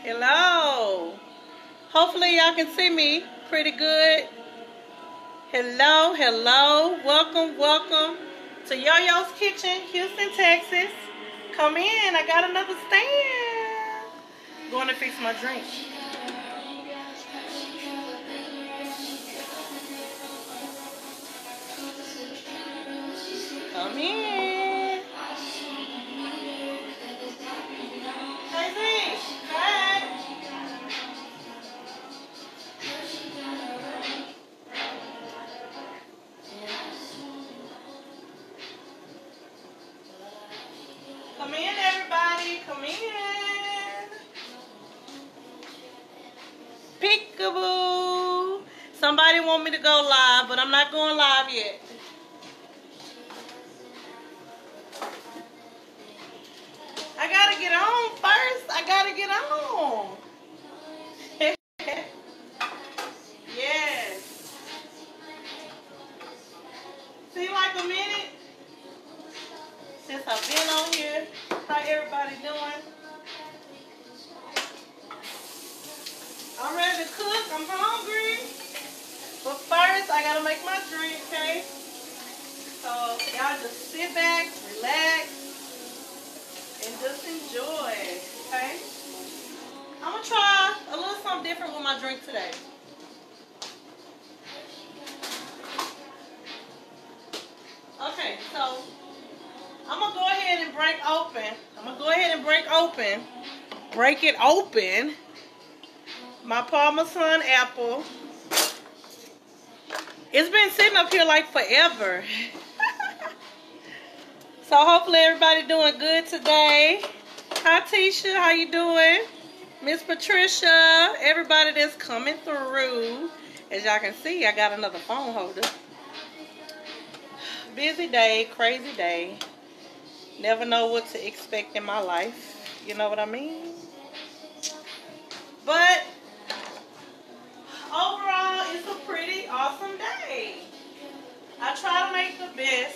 Hello. Hopefully y'all can see me pretty good. Hello, hello. Welcome, welcome to Yoyos Kitchen, Houston, Texas. Come in. I got another stand. Going to fix my drink. Come in. Hey, Z. Hey. Come in, everybody. Come in. Peekaboo. Somebody want me to go live, but I'm not going live yet. I gotta get on first. I gotta get on. Yes. See, like a minute since I've been on here. How everybody doing? I'm ready to cook. I'm hungry. But first, I gotta make my drink, okay? So y'all just sit back, relax, and just enjoy, okay? I'm gonna try a little something different with my drink today. Okay, so I'm gonna go ahead and break it open, my Parmesan apple. It's been sitting up here like forever. So hopefully everybody doing good today. Hi Tisha, how you doing? Miss Patricia, everybody that's coming through. As y'all can see, I got another phone holder. Busy day, crazy day. Never know what to expect in my life. You know what I mean? But overall, it's a pretty awesome day. I try to make the best.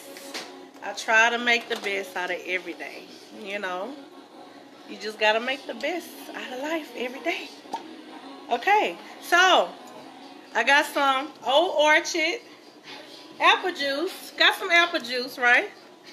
Out of every day. You know, you just gotta make the best out of life every day. Okay, so I got some Old Orchard apple juice. Got some apple juice, right?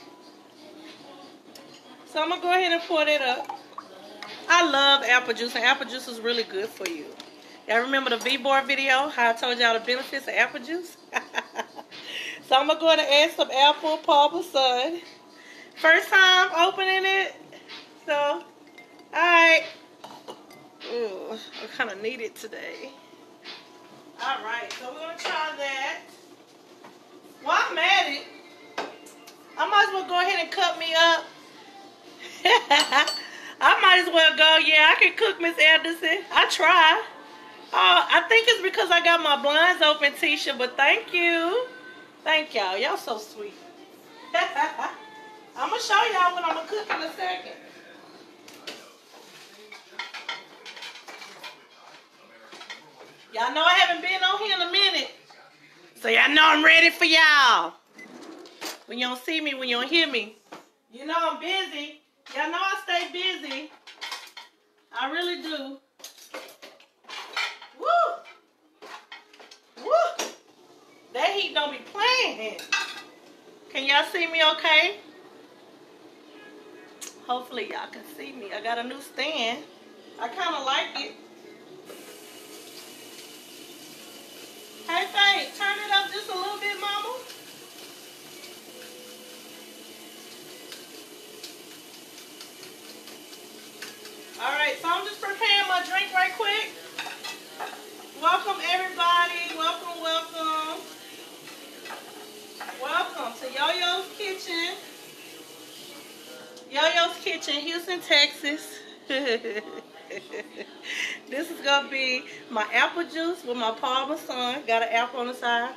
So I'm gonna go ahead and pour that up. I love apple juice, and apple juice is really good for you. Y'all remember the V-Bar video, how I told y'all the benefits of apple juice? So I'm going to go ahead and add some apple Parmesan. First time opening it. So, alright. Ooh, I kind of need it today. Alright, so we're going to try that. While I'm at it, I might as well go ahead and cut me up. I might as well go. Yeah, I can cook, Miss Anderson. I try. I think it's because I got my blinds open, Tisha, but thank you. Thank y'all. Y'all so sweet. I'm going to show y'all what I'm going to cook in a second. Y'all know I haven't been on here in a minute. So y'all know I'm ready for y'all. When you don't see me, when you don't hear me. You know I'm busy. Y'all know I stay busy. I really do. Woo! Woo! That heat don't be playing. Can y'all see me okay? Hopefully y'all can see me. I got a new stand. I kind of like it. Hey, Faith, turn it up just a little bit, Mama. Alright, so I'm just preparing my drink right quick. Welcome, everybody. Welcome, welcome. Welcome to Yoyo's Kitchen. Yoyo's Kitchen, Houston, Texas. This is going to be my apple juice with my Parmesan. Got an apple on the side.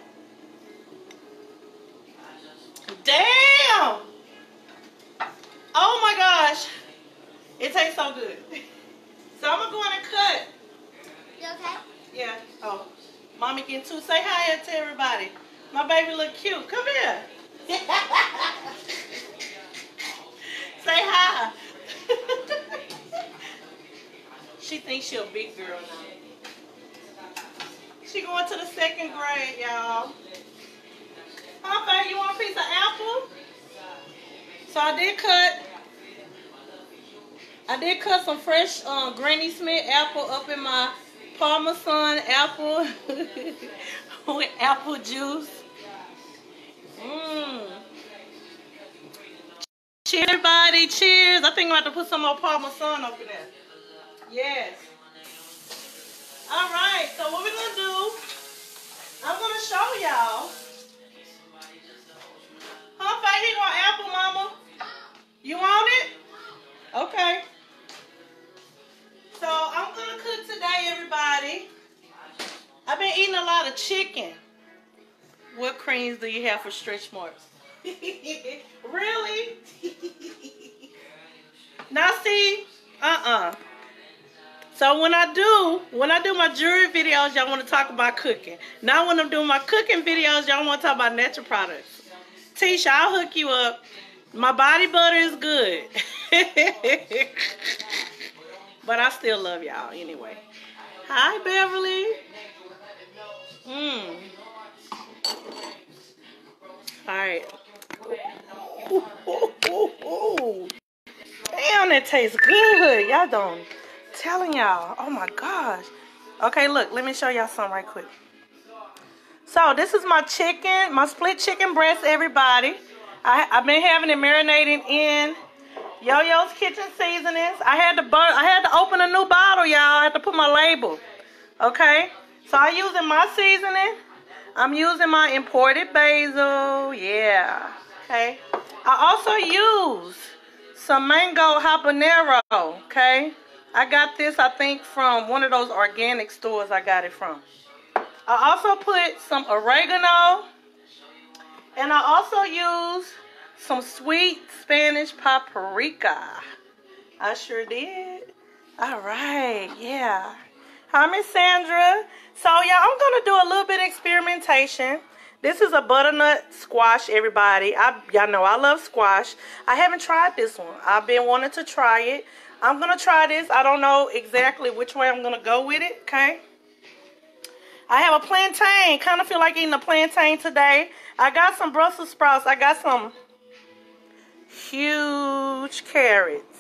Damn! Oh my gosh. It tastes so good. So I'm going to go in and cut. You okay? Yeah. Oh, Mommy getting too. Say hi to everybody. My baby look cute. Come here. Say hi. She thinks she a big girl now. She going to the 2nd grade, y'all. Huh, babe, you want a piece of apple? So I did cut some fresh Granny Smith apple up in my Parmesan apple with apple juice. Cheers, everybody. Cheers. I think I'm about to put some more Parmesan up in there. Yes. All right. So what we're going to do, I'm going to show y'all. Huh, Faye? You want apple, mama? You want it? Okay. So I'm going to cook today, everybody. I've been eating a lot of chicken. What creams do you have for stretch marks? Really? Now see, So when I do my jewelry videos, y'all want to talk about cooking. Now when I'm doing my cooking videos, y'all want to talk about natural products. Tisha, I'll hook you up. My body butter is good. But I still love y'all anyway. Hi, Beverly. Alright. Damn, that tastes good. Y'all don't. Telling y'all. Oh my gosh. Okay, look. Let me show y'all something right quick. So, this is my chicken. My split chicken breast, everybody. I've been having it marinating in Yoyos kitchen seasonings. I had to open a new bottle, y'all. I had to put my label. Okay? So, I'm using my seasoning. I'm using my imported basil. Yeah. Okay? I also use some mango habanero. Okay? I got this, I think, from one of those organic stores I got it from. I also put some oregano. And I also use some sweet Spanish paprika. I sure did. All right. Yeah. Hi, Miss Sandra. So, yeah, I'm going to do a little bit of experimentation. This is a butternut squash, everybody. Y'all know I love squash. I haven't tried this one. I've been wanting to try it. I'm going to try this. I don't know exactly which way I'm going to go with it, okay? I have a plantain. Kind of feel like eating a plantain today. I got some Brussels sprouts. I got some huge carrots.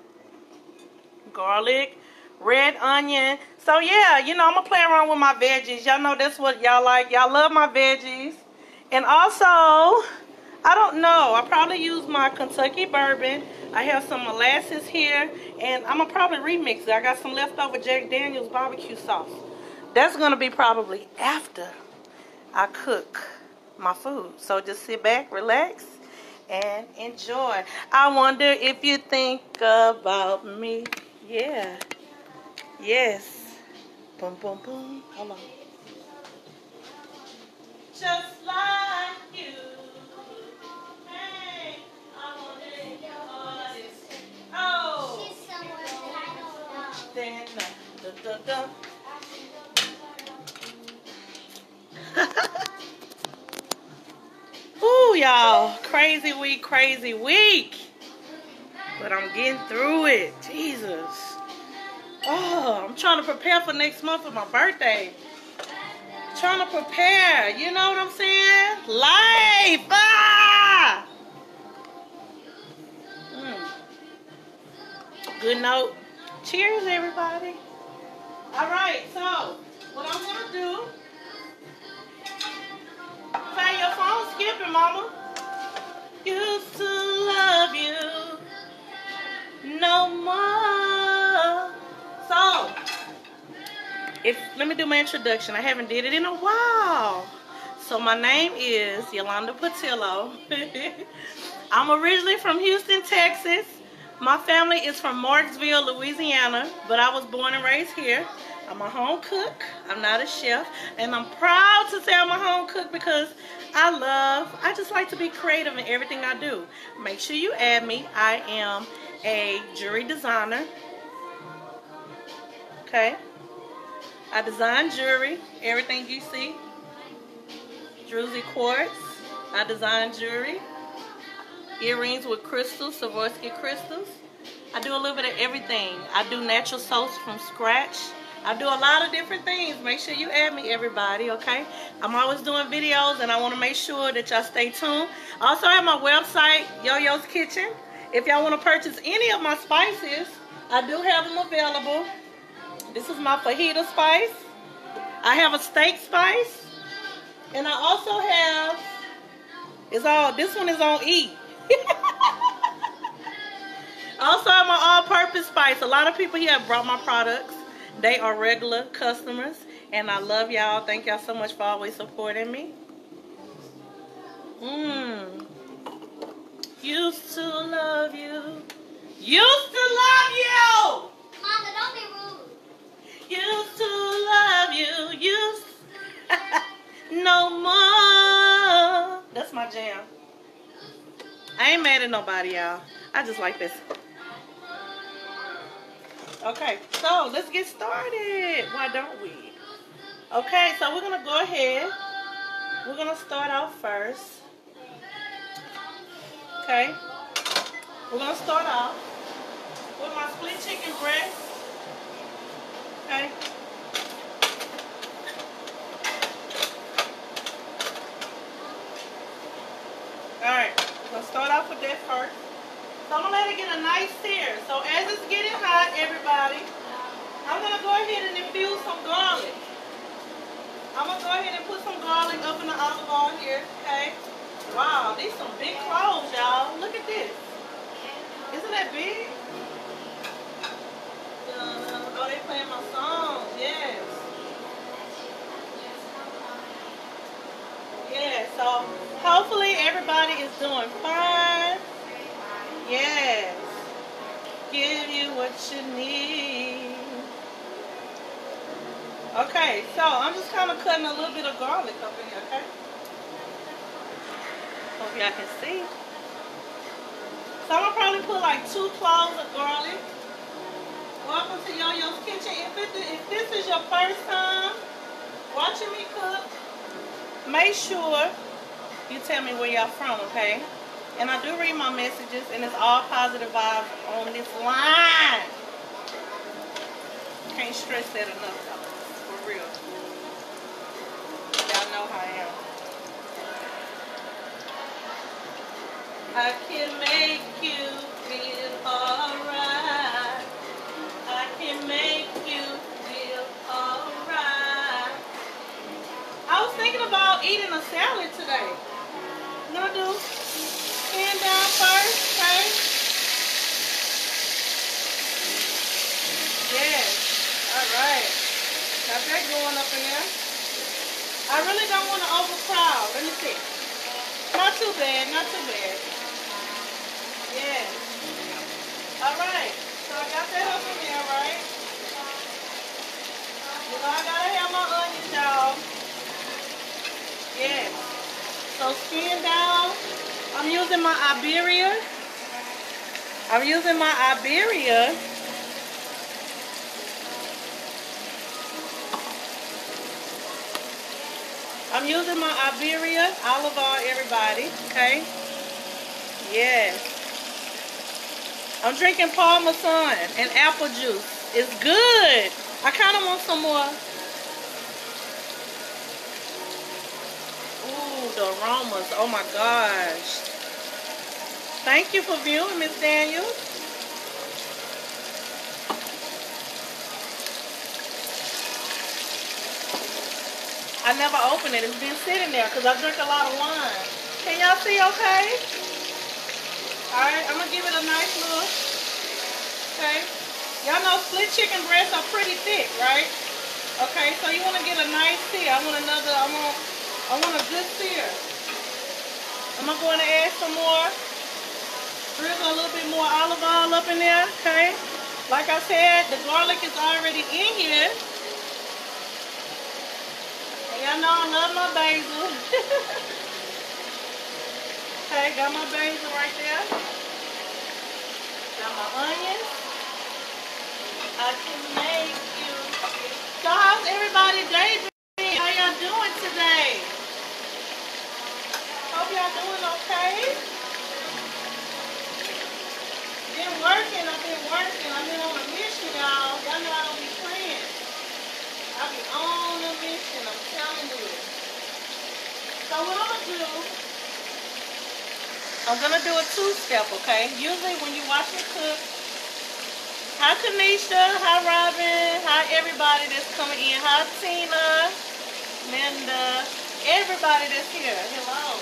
Garlic. Red onion. So, yeah, you know, I'm going to play around with my veggies. Y'all know that's what y'all like. Y'all love my veggies. And also, I don't know. I probably use my Kentucky bourbon. I have some molasses here. And I'm going to probably remix it. I got some leftover Jack Daniel's barbecue sauce. That's going to be probably after I cook my food. So, just sit back, relax, and enjoy. I wonder if you think about me. Yeah. Yes. Boom, boom, boom. Hold on. Just like you. Hey, I wonder if your heart is. Oh. She's somewhere that I don't know. Ooh, y'all. Crazy week, crazy week. But I'm getting through it. Jesus. Oh, I'm trying to prepare for next month for my birthday. Trying to prepare. You know what I'm saying? Life. Ah! Good note. Cheers, everybody. All right, so what I'm going to do. Say your phone skipping, mama. Used to love you no more. So, let me do my introduction. I haven't did it in a while. So my name is Yolanda Patillo. I'm originally from Houston, Texas. My family is from Marksville, Louisiana, but I was born and raised here. I'm a home cook. I'm not a chef. And I'm proud to say I'm a home cook because I just like to be creative in everything I do. Make sure you add me. I am a jewelry designer. Okay? I design jewelry. Everything you see. Druzy quartz. I design jewelry. Earrings with crystals, Swarovski crystals. I do a little bit of everything. I do natural soaps from scratch. I do a lot of different things. Make sure you add me, everybody, okay? I'm always doing videos, and I want to make sure that y'all stay tuned. Also, I have my website, Yoyos Kitchen. If y'all want to purchase any of my spices, I do have them available. This is my fajita spice. I have a steak spice. And I also have, this one is on E. Also, I'm an all-purpose spice. A lot of people here have brought my products. They are regular customers, and I love y'all. Thank y'all so much for always supporting me. Used to love you. Used to love you. Mama, don't be rude. Used to love you. Used no more. That's my jam. I ain't mad at nobody, y'all. I just like this. Okay, so let's get started. Why don't we? Okay, so we're going to go ahead. We're going to start out first. Okay. We're going to start off with my split chicken breast. Okay. Alright, we're going to start off with that first. So I'm going to let it get a nice sear. So as it's getting hot, everybody, I'm going to go ahead and infuse some garlic. I'm going to go ahead and put some garlic up in the olive oil here, okay? Wow, these some big cloves, y'all. Look at this. Isn't that big? Oh, they playing my songs, yes. Yeah, so hopefully everybody is doing fine. Yes. Give you what you need. Okay, so I'm just kind of cutting a little bit of garlic up in here, okay? Hope y'all can see. So I'm going to probably put like 2 cloves of garlic. Welcome to Yoyo's Kitchen. If this is your first time watching me cook, make sure you tell me where y'all from, okay? And I do read my messages, and it's all positive vibes on this line. Can't stress that enough, though. For real. Y'all know how I am. I can make you feel alright. I can make you feel alright. I was thinking about eating a salad today. I'm gonna do skin down first, okay? Yes. Alright. Got that going up in there. I really don't want to overcrowd. Let me see. Not too bad, not too bad. Yes. Alright. So I got that up in there, right? You know I gotta have my onions, y'all. Yes. So skin down. I'm using my Iberia. I'm using my Iberia. I'm using my Iberia olive oil, everybody. Okay? Yes. I'm drinking Parmesan and apple juice. It's good. I kind of want some more. Ooh, the aromas. Oh my gosh. Thank you for viewing, Miss Daniels. I never opened it. It's been sitting there because I drink a lot of wine. Can y'all see okay? Alright, I'm going to give it a nice look. Okay. Y'all know split chicken breasts are pretty thick, right? Okay, so you want to get a nice sear. I want a good sear. I'm going to go in and add some more. Drizzle a little bit more olive oil up in there, okay? Like I said, the garlic is already in here. Y'all know I love my basil. Okay, got my basil right there. Got my onions. I can make you. So how's everybody day doing? How y'all doing today? Hope y'all doing okay. been working. I've been on a mission, y'all. Y'all know I don't be playing. I be on a mission, I'm telling you. So what I'm gonna do a two-step, okay? Usually when you watch me cook, hi Kanisha, hi Robin, hi everybody that's coming in, hi Tina, Linda, everybody that's here, hello.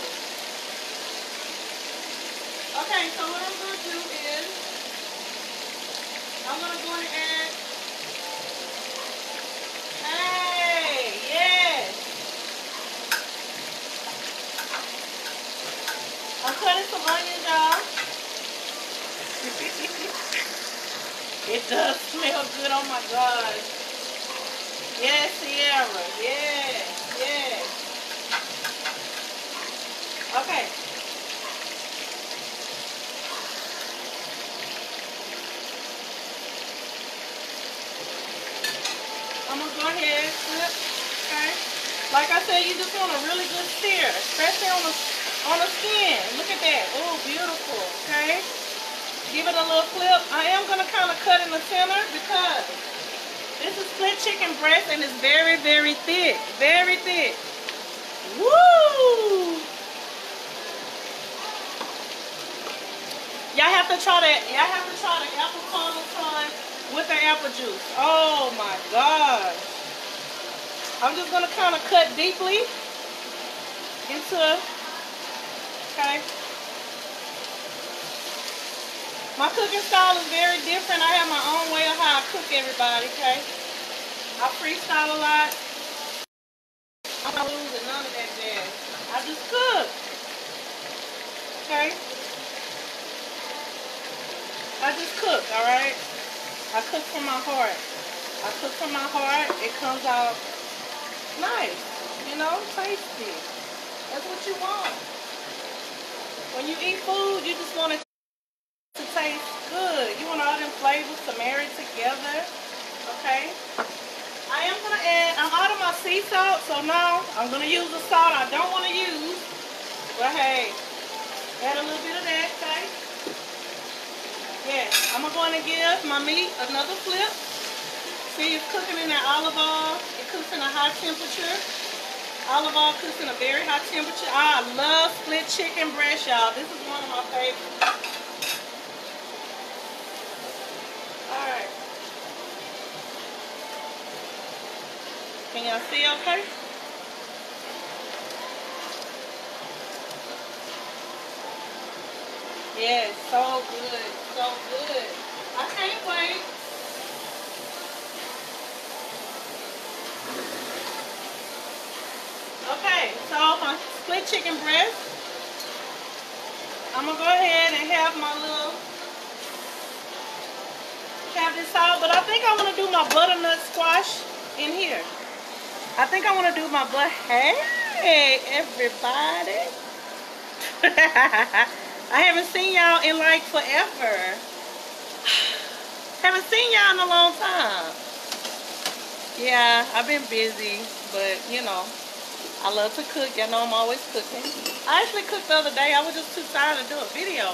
Okay, so what I'm gonna do is, I'm gonna go in and add, hey, yes. I'm cutting some onions, y'all. It does smell good, oh my God. Yes, Sierra, yes, yes. Okay. I'm gonna go ahead and flip, okay? Like I said, you just want a really good sear, especially on the skin. Look at that, oh, beautiful, okay? Give it a little flip. I am gonna kind of cut in the center because this is split chicken breast and it's very, very thick, very thick. Woo! Y'all have to try that. Y'all have to try the apple parmesan with the apple juice. Oh my God. I'm just gonna kind of cut deeply into, okay. My cooking style is very different. I have my own way of how I cook, everybody, okay. I freestyle a lot. I'm not losing none of that jazz. I just cook, okay. I just cook, all right. I cook from my heart. I cook from my heart. It comes out nice, you know, tasty. That's what you want. When you eat food, you just want it to taste good. You want all them flavors to marry together, okay? I am gonna add, I'm out of my sea salt, so now I'm gonna use the salt I don't want to use. But hey, add a little bit of that, okay? Yes, I'm gonna go in and give my meat another flip. See, it's cooking in that olive oil. It cooks in a high temperature. Olive oil cooks in a very high temperature. I love split chicken breast, y'all. This is one of my favorites. Alright. Can y'all see okay? Yes, so good. So good. I can't wait. Okay, so my split chicken breast. I'm gonna go ahead and have my little, have this out, but I think I want to do my butternut squash in here. I think I want to do my hey, everybody. I haven't seen y'all in like forever. Haven't seen y'all in a long time. Yeah, I've been busy, but you know, I love to cook. Y'all know I'm always cooking. I actually cooked the other day. I was just too tired to do a video.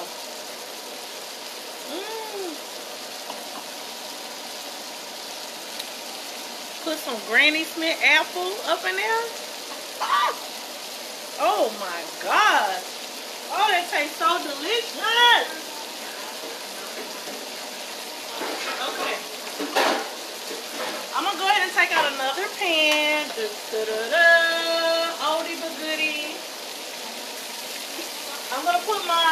Put some Granny Smith apple up in there. Oh my God. Oh, that tastes so delicious. Okay. I'm going to go ahead and take out another pan. Oldie but goodie. I'm going to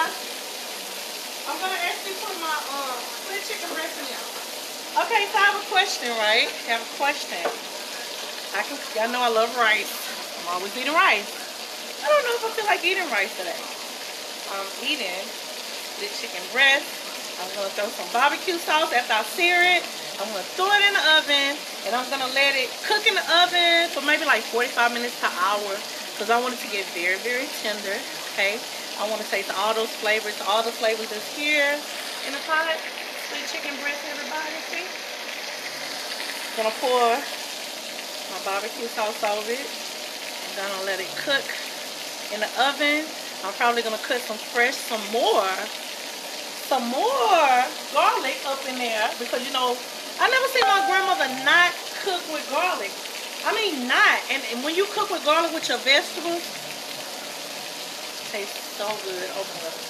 actually put my split chicken breast in there. Okay, so I have a question, right? I have a question. Y'all know I love rice. I'm always eating rice. I don't know if I feel like eating rice today. I'm eating split chicken breast. I'm going to throw some barbecue sauce after I sear it. I'm going to throw it in the oven, and I'm going to let it cook in the oven for maybe like 45 minutes to an hour, because I want it to get very, very tender, okay? I want to taste all those flavors that's here in the pot. Split chicken breast, everybody, see? I'm going to pour my barbecue sauce over it. I'm going to let it cook in the oven. I'm probably going to cut some more some more garlic up in there because, you know, I never seen my grandmother not cook with garlic. I mean, not. And when you cook with garlic with your vegetables, it tastes so good. Open up.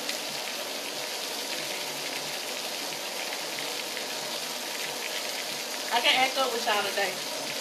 I can't act up with y'all today.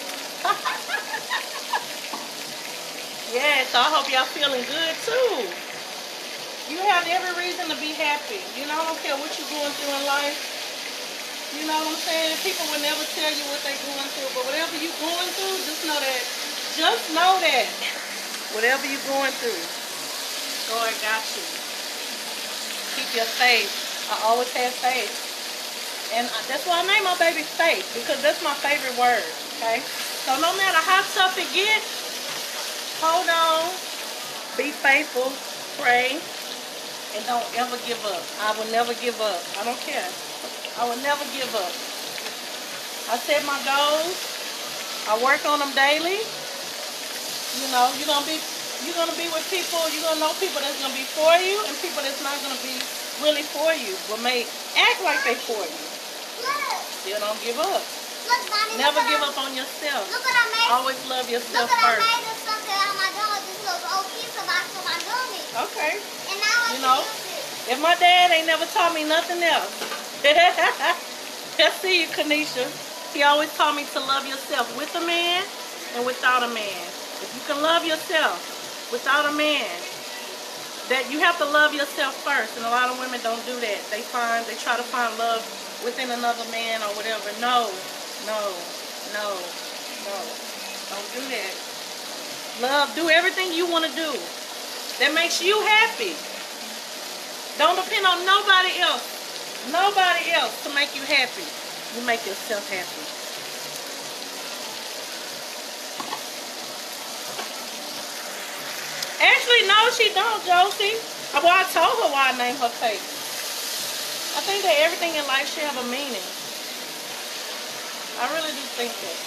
Yeah, so I hope y'all feeling good too. You have every reason to be happy. You know, I don't care what you're going through in life. You know what I'm saying? People will never tell you what they're going through, but whatever you're going through, just know that whatever you're going through, God got you. Keep your faith. I always have faith. And that's why I name my baby Faith, because that's my favorite word, okay? So no matter how tough it gets, hold on, be faithful, pray, and don't ever give up. I will never give up. I don't care. I will never give up. I set my goals. I work on them daily. You know, you're gonna be with people. You're gonna know people that's gonna be for you and people that's not gonna be really for you, but may act like they for you. Still don't give up. Look, Mommy, never give up on yourself. Look what I made. Always love yourself first. Look what first. I made something out of my dog. This little old piece of my gummy. Okay. And now I you know, use it. If my dad ain't never taught me nothing else. I see you, Kanisha. He always taught me to love yourself with a man and without a man. If you can love yourself without a man, that you have to love yourself first. And a lot of women don't do that. They try to find love within another man or whatever. No. Don't do that. Love, do everything you want to do that makes you happy. Don't depend on nobody else to make you happy. You make yourself happy. Actually, no, she don't, Josie. Well, I told her why I named her Faith. I think that everything in life should have a meaning. I really do think that.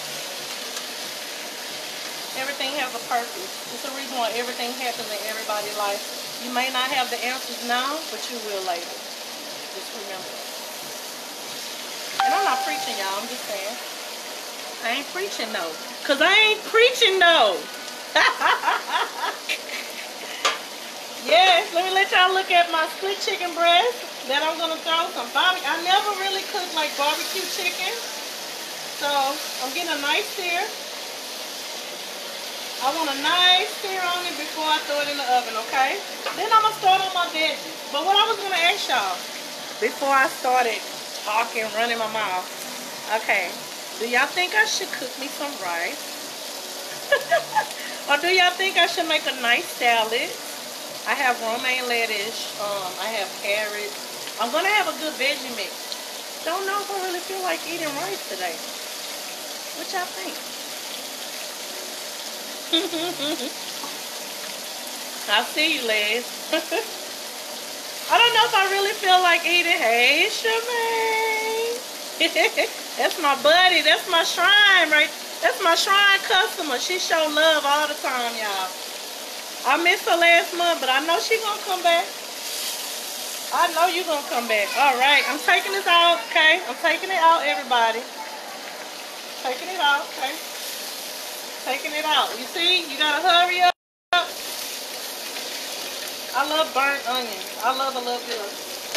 Everything has a purpose. It's the reason why everything happens in everybody's life. You may not have the answers now, but you will later. Just remember. And I'm not preaching, y'all. I'm just saying. I ain't preaching, no. Because I ain't preaching, no. Yes, let me let y'all look at my split chicken breast that I'm going to throw some barbecue. I never really cook like barbecue chicken. So, I'm getting a nice sear. I want a nice sear on it before I throw it in the oven, okay? Then I'm going to start on my veggies. But what I was going to ask y'all before I started talking, running my mouth, okay, do y'all think I should cook me some rice? Or do y'all think I should make a nice salad? I have romaine lettuce. I have carrots. I'm going to have a good veggie mix. Don't know if I really feel like eating rice today. What y'all think? I see you, Les. I don't know if I really feel like eating. Hey, Shemaine. That's my buddy. That's my shrine, right? That's my shrine customer. She show love all the time, y'all. I missed her last month, but I know she's going to come back. I know you're going to come back. All right. I'm taking this out, okay? I'm taking it out, everybody. Taking it out, okay? Taking it out. You see? You got to hurry up. I love burnt onions. I love a little bit of.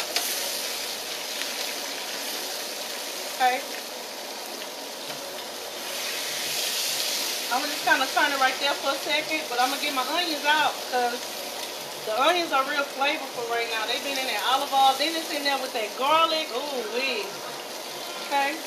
Okay. I'm going to just kind of turn it right there for a second, but I'm going to get my onions out because the onions are real flavorful right now. They've been in that olive oil. Then it's in there with that garlic. Ooh, wee. Okay.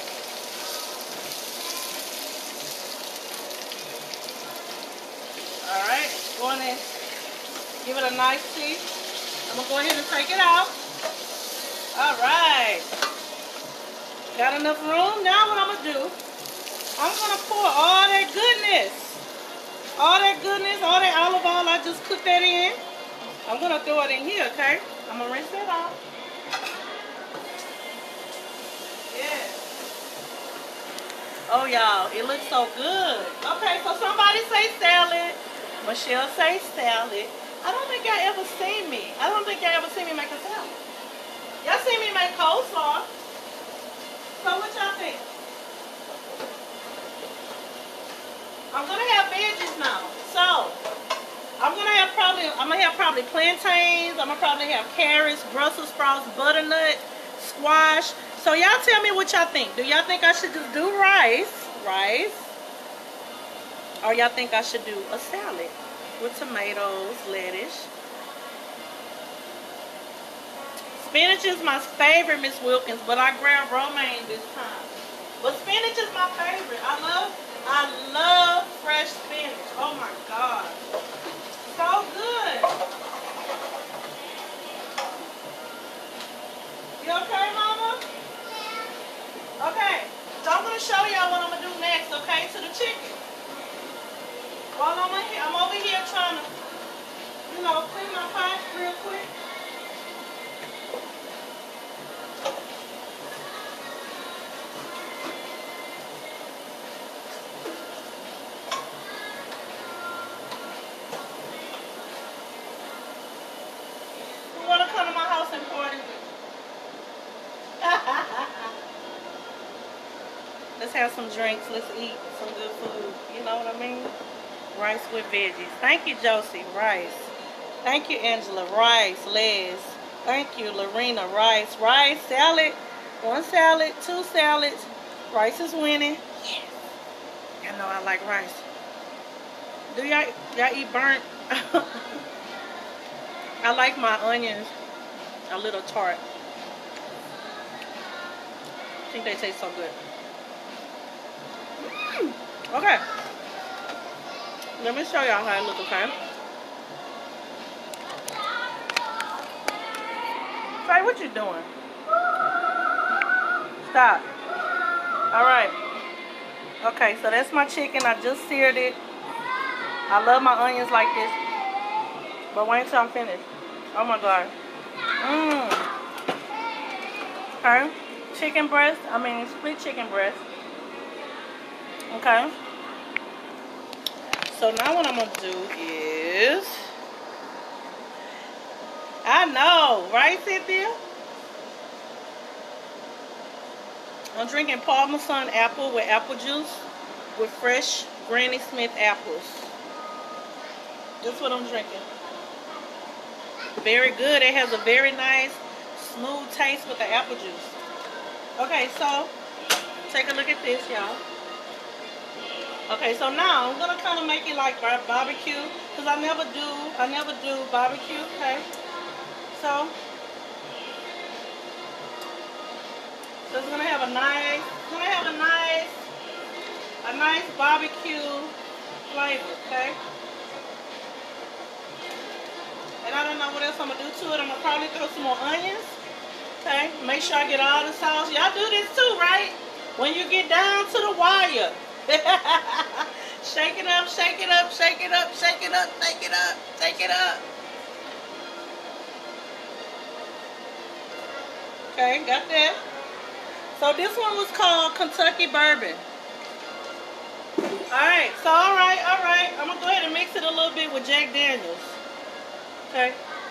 Alright, go in there. Give it a nice sear. I'm going to go ahead and take it out. Alright. Got enough room. Now what I'm going to do, I'm going to pour all that goodness. All that goodness, all that olive oil, I just cooked that in. I'm going to throw it in here, okay? I'm going to rinse that out. Yeah. Oh, y'all, it looks so good. Okay, so somebody say salad. Michelle say salad. I don't think y'all ever seen me. I don't think y'all ever seen me make a salad. Y'all see me make coleslaw. So what y'all think? I'm gonna have veggies now. So I'm gonna have probably plantains. I'm gonna probably have carrots, Brussels sprouts, butternut, squash. So y'all tell me what y'all think. Do y'all think I should just do rice, or y'all think I should do a salad with tomatoes, lettuce? Spinach is my favorite, Miss Wilkins, but I grabbed romaine this time. But spinach is my favorite. I love fresh spinach. Oh my God. So good. You okay, Mama? Yeah. Okay. So I'm going to show y'all what I'm going to do next, okay, to the chicken. While I'm over here trying to, clean my pot real quick. Come to my house and party. Let's have some drinks. Let's eat some good food. You know what I mean? Rice with veggies. Thank you, Josie. Rice. Thank you, Angela. Rice. Les. Thank you, Lorena. Rice. Rice. Salad. 1 salad. 2 salads. Rice is winning. Yes. Y'all know I like rice. Do y'all eat burnt? I like my onions a little tart. I think they taste so good. Okay. Let me show y'all how it looks, okay? Say, what you doing? Stop. Alright. Okay, so that's my chicken. I just seared it. I love my onions like this. But wait until I'm finished. Oh my God. Okay. Chicken breast. Split chicken breast. Okay. So now what I'm going to do is... I know. Right, Cynthia? I'm drinking Parmesan apple with apple juice with fresh Granny Smith apples. That's what I'm drinking. Very good. It has a very nice, smooth taste with the apple juice. Okay, so take a look at this, y'all. Okay, so now I'm gonna kind of make it like barbecue, cause I never do barbecue. Okay, so it's gonna have a nice barbecue flavor. Okay. And I don't know what else I'm going to do to it. I'm going to probably throw some more onions. Okay. Make sure I get all the sauce. Y'all do this too, right? When you get down to the wire. Shake it up, shake it up, shake it up, shake it up, shake it up, shake it up. Okay, got that. So this one was called Kentucky Bourbon. Alright, so alright. I'm going to go ahead and mix it a little bit with Jack Daniels. Okay.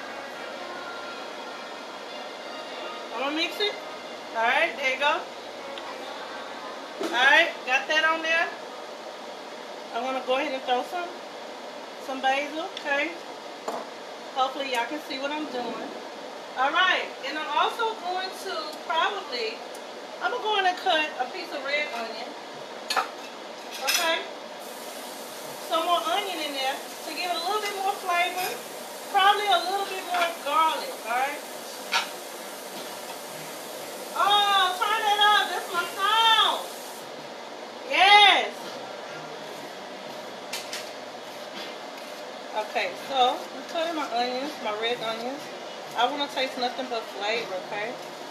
I'm gonna mix it. Alright, there you go. Alright, got that on there. I'm gonna go ahead and throw some basil, okay? Hopefully y'all can see what I'm doing. Alright, and I'm also going to I'm going to cut a piece of red onion. Okay? Some more onion in there to give it a little bit more flavor. Probably a little bit more garlic, alright? Oh, turn it up. That's my sound. Yes. Okay, so I'm cutting my onions, my red onions. I want to taste nothing but flavor, okay?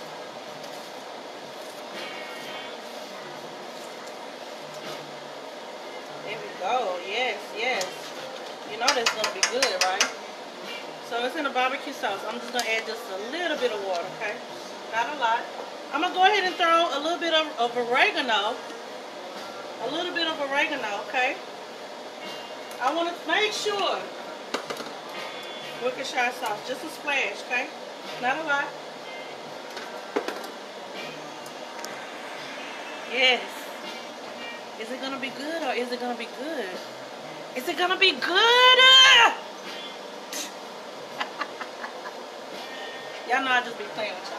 There we go. Yes, yes. You know that's going to be good, right? So it's in a barbecue sauce. I'm just going to add just a little bit of water, okay? Not a lot. I'm going to go ahead and throw a little bit of oregano. A little bit of oregano, okay? I want to make sure. Worcestershire sauce. Just a splash, okay? Not a lot. Yes. Is it gonna be good or is it gonna be good? Is it gonna be good? Y'all know I just be playing with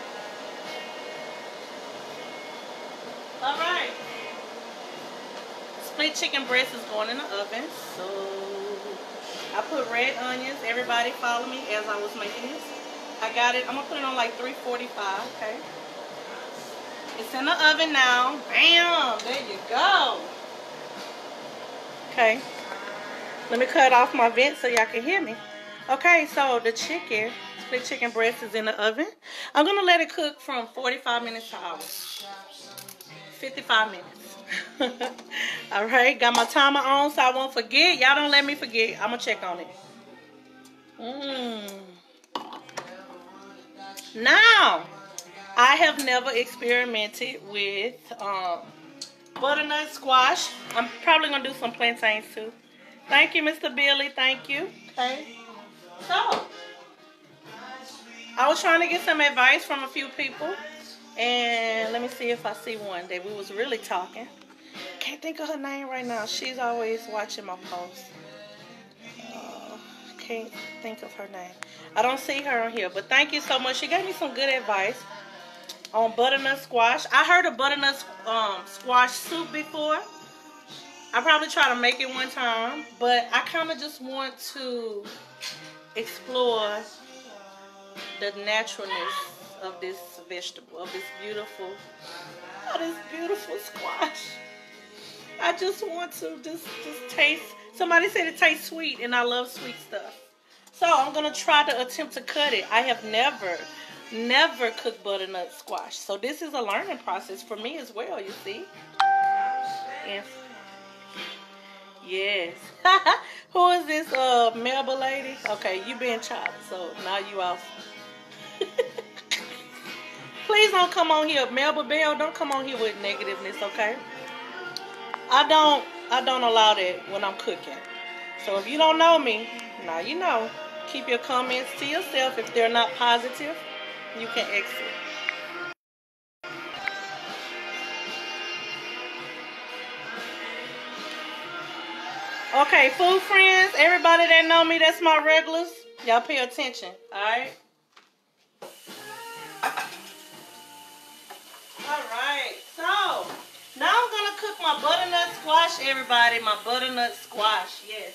y'all. Alright. Split chicken breast is going in the oven. So I put red onions. Everybody follow me as I was making this. I got it. I'm gonna put it on like 345. Okay. It's in the oven now. Bam! There you go. Okay. Let me cut off my vent so y'all can hear me. Okay, so the chicken, split chicken breast is in the oven. I'm gonna let it cook from 45 minutes to hours. 55 minutes. Alright, got my timer on so I won't forget. Y'all don't let me forget. I'm gonna check on it. Now, I have never experimented with butternut squash. I'm probably gonna do some plantains too. Thank you, Mr. Billy. Thank you. Okay. So, I was trying to get some advice from a few people, and let me see if I see one that we was really talking. Can't think of her name right now. She's always watching my posts. Can't think of her name. I don't see her on here, but thank you so much. She gave me some good advice on butternut squash. I heard of butternut squash soup before. I probably try to make it one time, but I kind of just want to explore the naturalness of this vegetable, of this beautiful squash. I just want to just taste. Somebody said it tastes sweet, and I love sweet stuff. So I'm gonna try to attempt to cut it. I have never cooked butternut squash, so this is a learning process for me as well. You see? Yes. Yes. Who is this Melba lady? Okay, you been chopped, so now you off. Please don't come on here, Melba Bell. Don't come on here with negativeness, okay? I don't allow that when I'm cooking. So if you don't know me, now you know. Keep your comments to yourself. If they're not positive, you can exit. Okay, food friends, everybody that know me, that's my regulars. Y'all pay attention, alright? Alright, so now I'm gonna cook my butternut squash, everybody. My butternut squash, yes.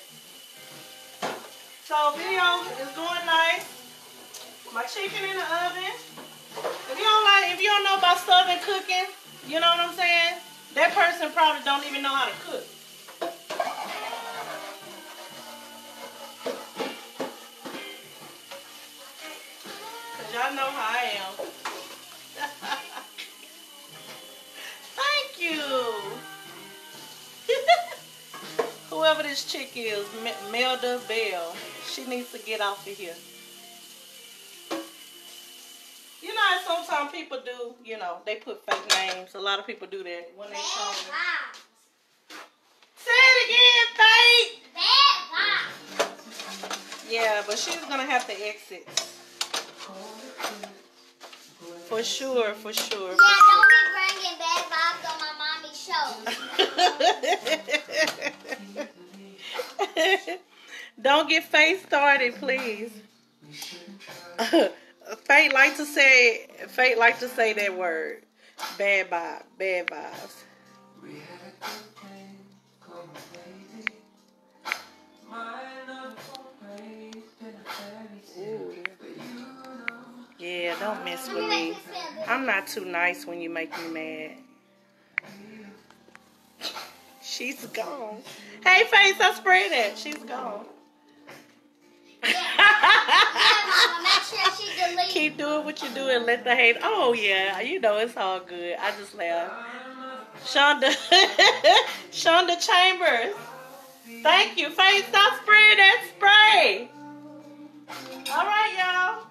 So video is going nice. My chicken in the oven. If you don't know about Southern cooking, you know what I'm saying? That person probably don't even know how to cook. Cause y'all know how I am. Thank you. Whoever this chick is, Melda Bell, she needs to get off of here. You know how sometimes people do, you know, they put fake names. A lot of people do that when they show them. Say it again, Faith. Bad vibes. Yeah, but she's gonna have to exit. For sure, for sure. Yeah, don't be bringing bad vibes on my mommy's shows. Don't get Faith started, please. Faith like to say that word. Bad vibes. Bad vibes. Ooh. Yeah, don't mess with me. I'm not too nice when you make me mad. She's gone. Hey, Face, I sprayed that. She's gone. Make sure she deletes. Keep doing what you do and let the hate. Oh, yeah. You know, it's all good. I just laugh. Shonda Chambers. Thank you. Face, stop spraying that spray. All right, y'all.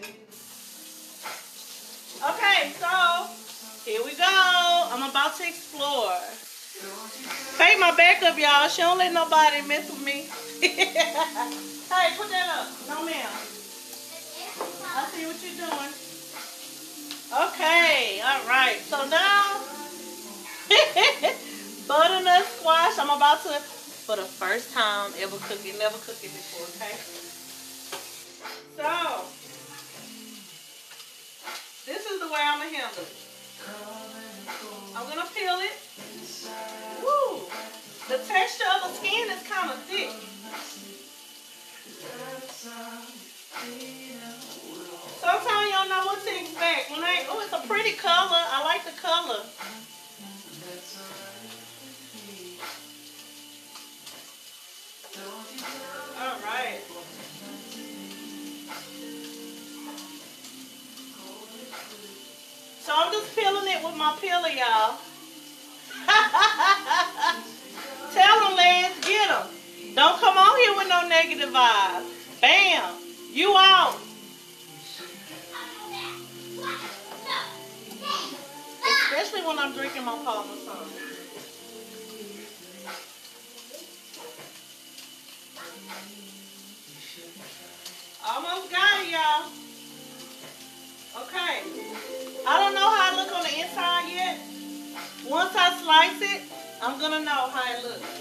Okay, so here we go. I'm about to explore. Pay my back up, y'all. She don't let nobody mess with me. Hey, put that up. No, ma'am. I see what you're doing. Okay, all right. So now Butternut squash. I'm about to, for the first time ever cook it. Never cooked it before, okay? So, this is the way I'm going to handle it. I'm going to peel it. Woo! The texture of the skin is kind of thick. Sometimes you don't know what to expect. Oh, it's a pretty color. I like the color. All right. So I'm just peeling it with my peeler, y'all. Tell them, Lance, get them. Don't come on here with no negative vibes. Bam. You out. Especially when I'm drinking my Parmesan. Almost got it, y'all. Okay. I don't know how it looks on the inside yet. Once I slice it, I'm going to know how it looks.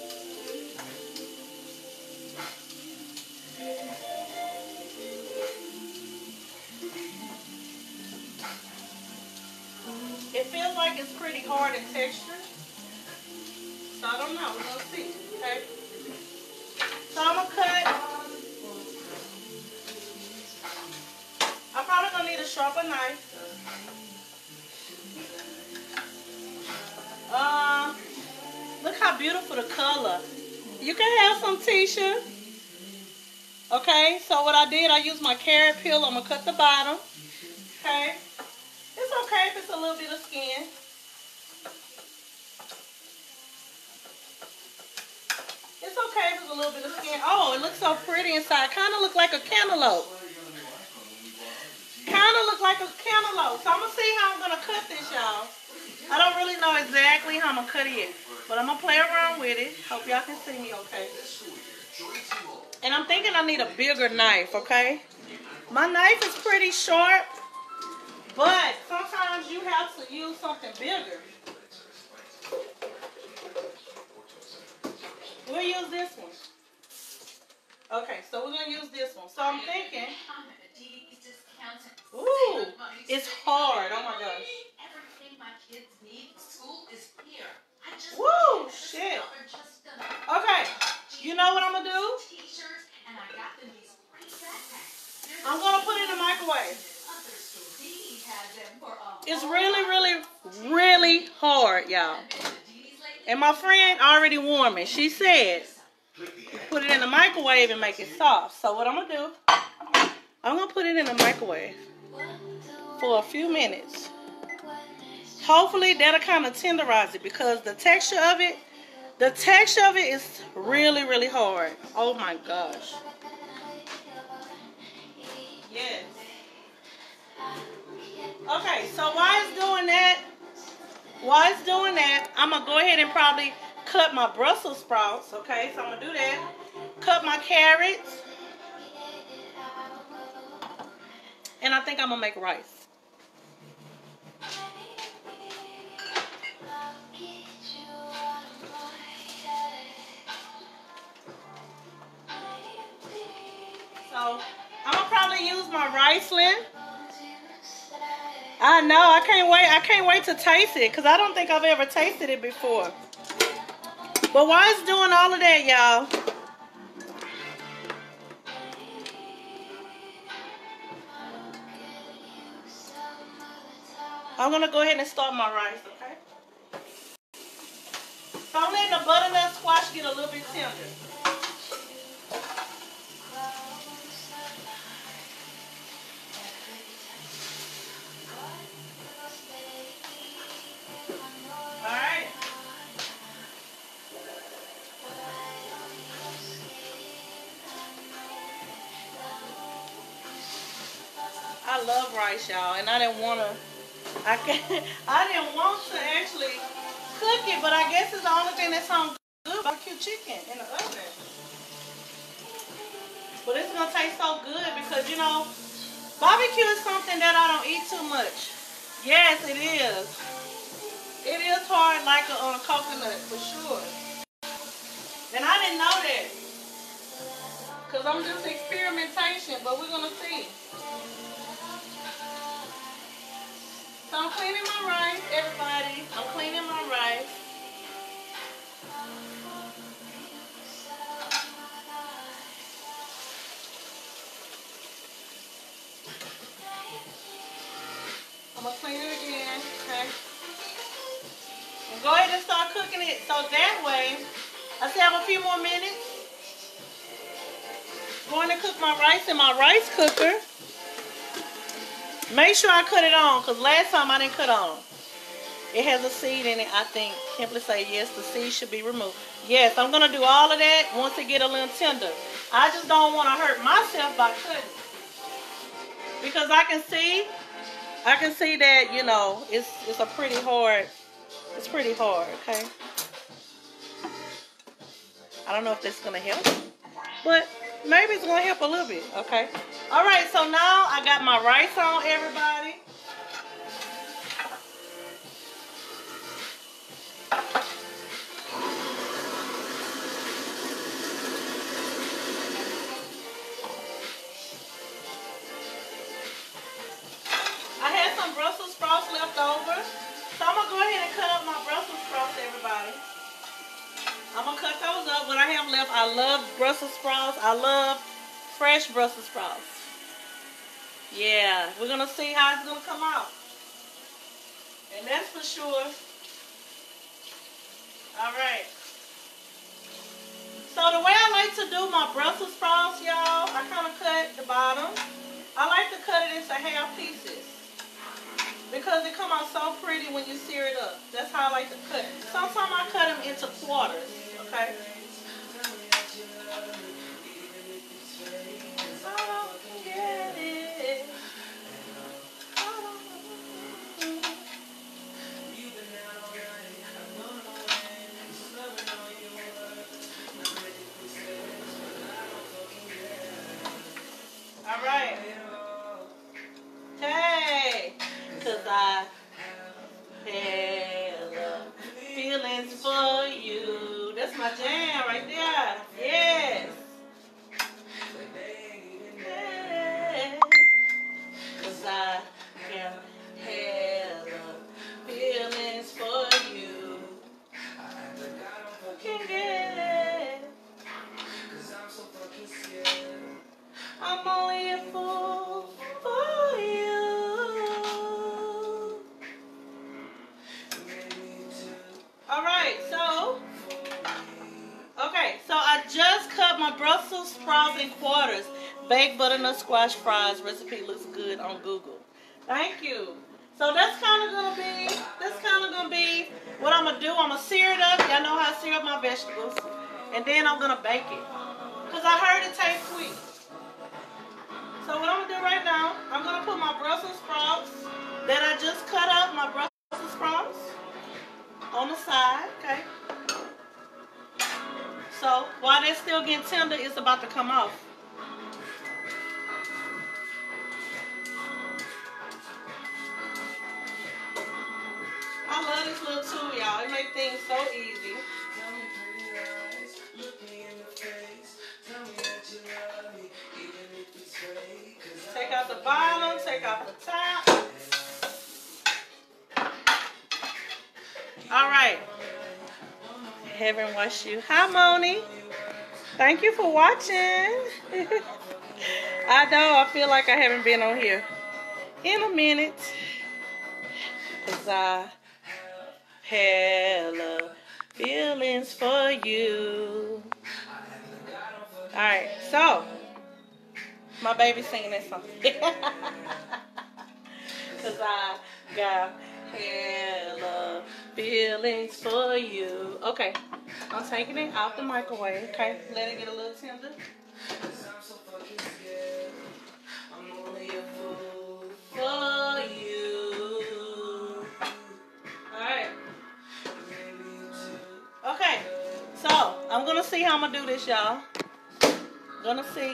It feels like it's pretty hard in texture. So I don't know. We're going to see. Okay. So I'm going to cut. I'm probably going to need a sharper knife. Look how beautiful the color. You can have some, Tisha. Okay, so what I did, I used my carrot peel. I'm going to cut the bottom. Okay. It's okay if it's a little bit of skin. It's okay if it's a little bit of skin. Oh, it looks so pretty inside. Kind of look like a cantaloupe. Kind of look like a cantaloupe. So I'm going to see how I'm going to cut this, y'all. I don't really know exactly how I'm going to cut it, but I'm going to play around with it. Hope y'all can see me okay. And I'm thinking I need a bigger knife, okay? My knife is pretty sharp, but sometimes you have to use something bigger. We'll use this one. Okay, so we're going to use this one. So I'm thinking, ooh, it's hard. Oh my gosh. Woo, shit. Okay, you know what I'm going to do? I'm going to put it in the microwave. It's really hard, y'all. And my friend already warned me. She said, put it in the microwave and make it soft. So what I'm going to do, I'm going to put it in the microwave for a few minutes. Hopefully that'll kind of tenderize it because the texture of it is really hard. Oh my gosh. Yes. Okay, so while it's doing that, I'm going to go ahead and probably cut my Brussels sprouts. Okay, so I'm going to do that. Cut my carrots. And I think I'm going to make rice. So I'm gonna probably use my Riceland. I know, I can't wait to taste it because I don't think I've ever tasted it before. But while it's doing all of that, y'all, I'm gonna go ahead and start my rice, okay? So I'm letting the butternut squash get a little bit tender. Alright. I love rice, y'all, and I didn't want to actually cook it, but I guess it's the only thing that sounds good. Barbecue chicken in the oven. But it's gonna taste so good because, you know, barbecue is something that I don't eat too much. Yes, it is. It is hard like a coconut for sure. And I didn't know that. Because I'm just experimentation, but we're going to see. So I'm cleaning my rice, everybody. I'm cleaning my rice. I'm going to clean it again, okay? And go ahead and start cooking it so that way, I still have a few more minutes. Going to cook my rice in my rice cooker. Make sure I cut it on, because last time I didn't cut on. It has a seed in it, I think. Simply say yes, the seed should be removed. Yes, I'm going to do all of that once it get a little tender. I just don't want to hurt myself by cutting. Because I can see that, you know, it's a pretty hard, it's pretty hard, okay? I don't know if that's going to help, but maybe it's going to help a little bit, okay? All right, so now I got my rice on, everybody. I had some Brussels sprouts left over, so I'm going to go ahead and cut up my Brussels sprouts, everybody. I'm going to cut those up. What I have left, I love Brussels sprouts. I love fresh Brussels sprouts. Yeah, we're going to see how it's going to come out. And that's for sure. All right. So the way I like to do my Brussels sprouts, y'all, I kind of cut the bottom. I like to cut it into half pieces. Because it come out so pretty when you sear it up. That's how I like to cut. Sometimes I cut them into quarters, okay? All right. Hey, cause I have feelings for you. That's my jam right there. Yes. Hey, cause I have feelings for you. Can't get it. I'm only a fool for you. Alright, so I just cut my Brussels sprouts in quarters. Baked butternut squash fries. Recipe looks good on Google. Thank you. So that's kind of gonna be what I'm gonna do. I'm gonna sear it up. Y'all know how I sear up my vegetables. And then I'm gonna bake it. Because I heard it tastes sweet. So what I'm going to do right now, I'm going to put my Brussels sprouts that I just cut up, my Brussels sprouts, on the side, okay? So while they're still getting tender, it's about to come off. I love this little tool, y'all. It makes things so easy. Take out the bottom, take out the top. All right. Haven't watched you. Hi, Moni. Thank you for watching. I know, I feel like I haven't been on here in a minute. Because I have feelings for you. All right, so my baby's singing that song. Because I got hella feelings for you. Okay, I'm taking it out the microwave. Okay, let it get a little tender. I'm only a fool for you. Alright. Okay, so I'm gonna see how I'm gonna do this, y'all. Gonna see.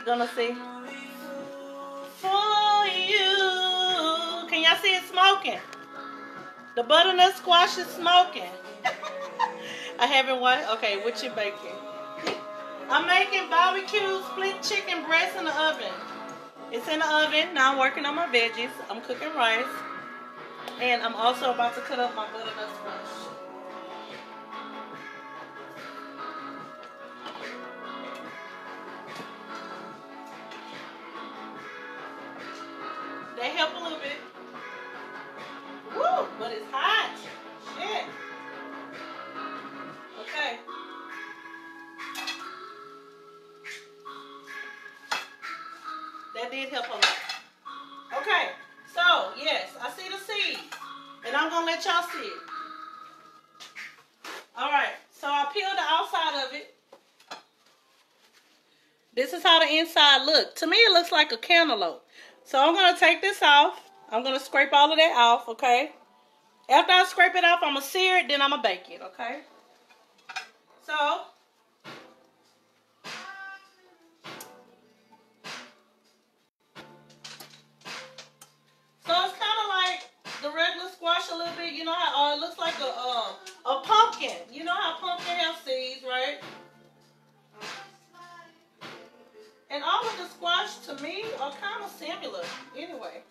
For you. Can y'all see it smoking? The butternut squash is smoking. I haven't what? Okay, what you baking? I'm making barbecue split chicken breast in the oven. It's in the oven. Now I'm working on my veggies. I'm cooking rice. And I'm also about to cut up my butternut squash. They help a little bit. Woo! But it's hot. Shit. Okay. That did help a lot. Okay. So, yes, I see the seed. And I'm going to let y'all see it. Alright. So, I peeled the outside of it. This is how the inside looks. To me, it looks like a cantaloupe. So, I'm going to take this off. I'm going to scrape all of that off, okay? After I scrape it off, I'm going to sear it, then I'm going to bake it, okay? So, it's kind of like the regular squash a little bit. You know how it looks like a pumpkin. You know how pumpkin have seeds, right? And all of the squash, to me, are kind of similar anyway.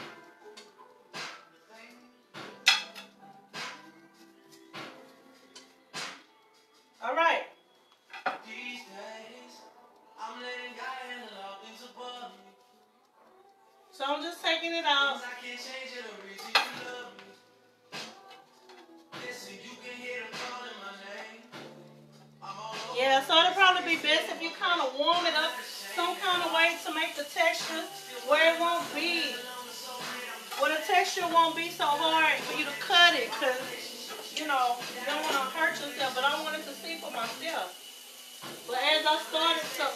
All right. These days, I'm letting God handle all things above me. So I'm just taking it out. I can't change it or reach it, you love me. Listen, you can hear them calling my name. Yeah, so it'll probably be best if you kind of warm it up some kind of way to make the texture where it won't be, where the texture won't be so hard for you to cut it, because, you know, you don't want to hurt yourself, but I wanted to see for myself. But as I started to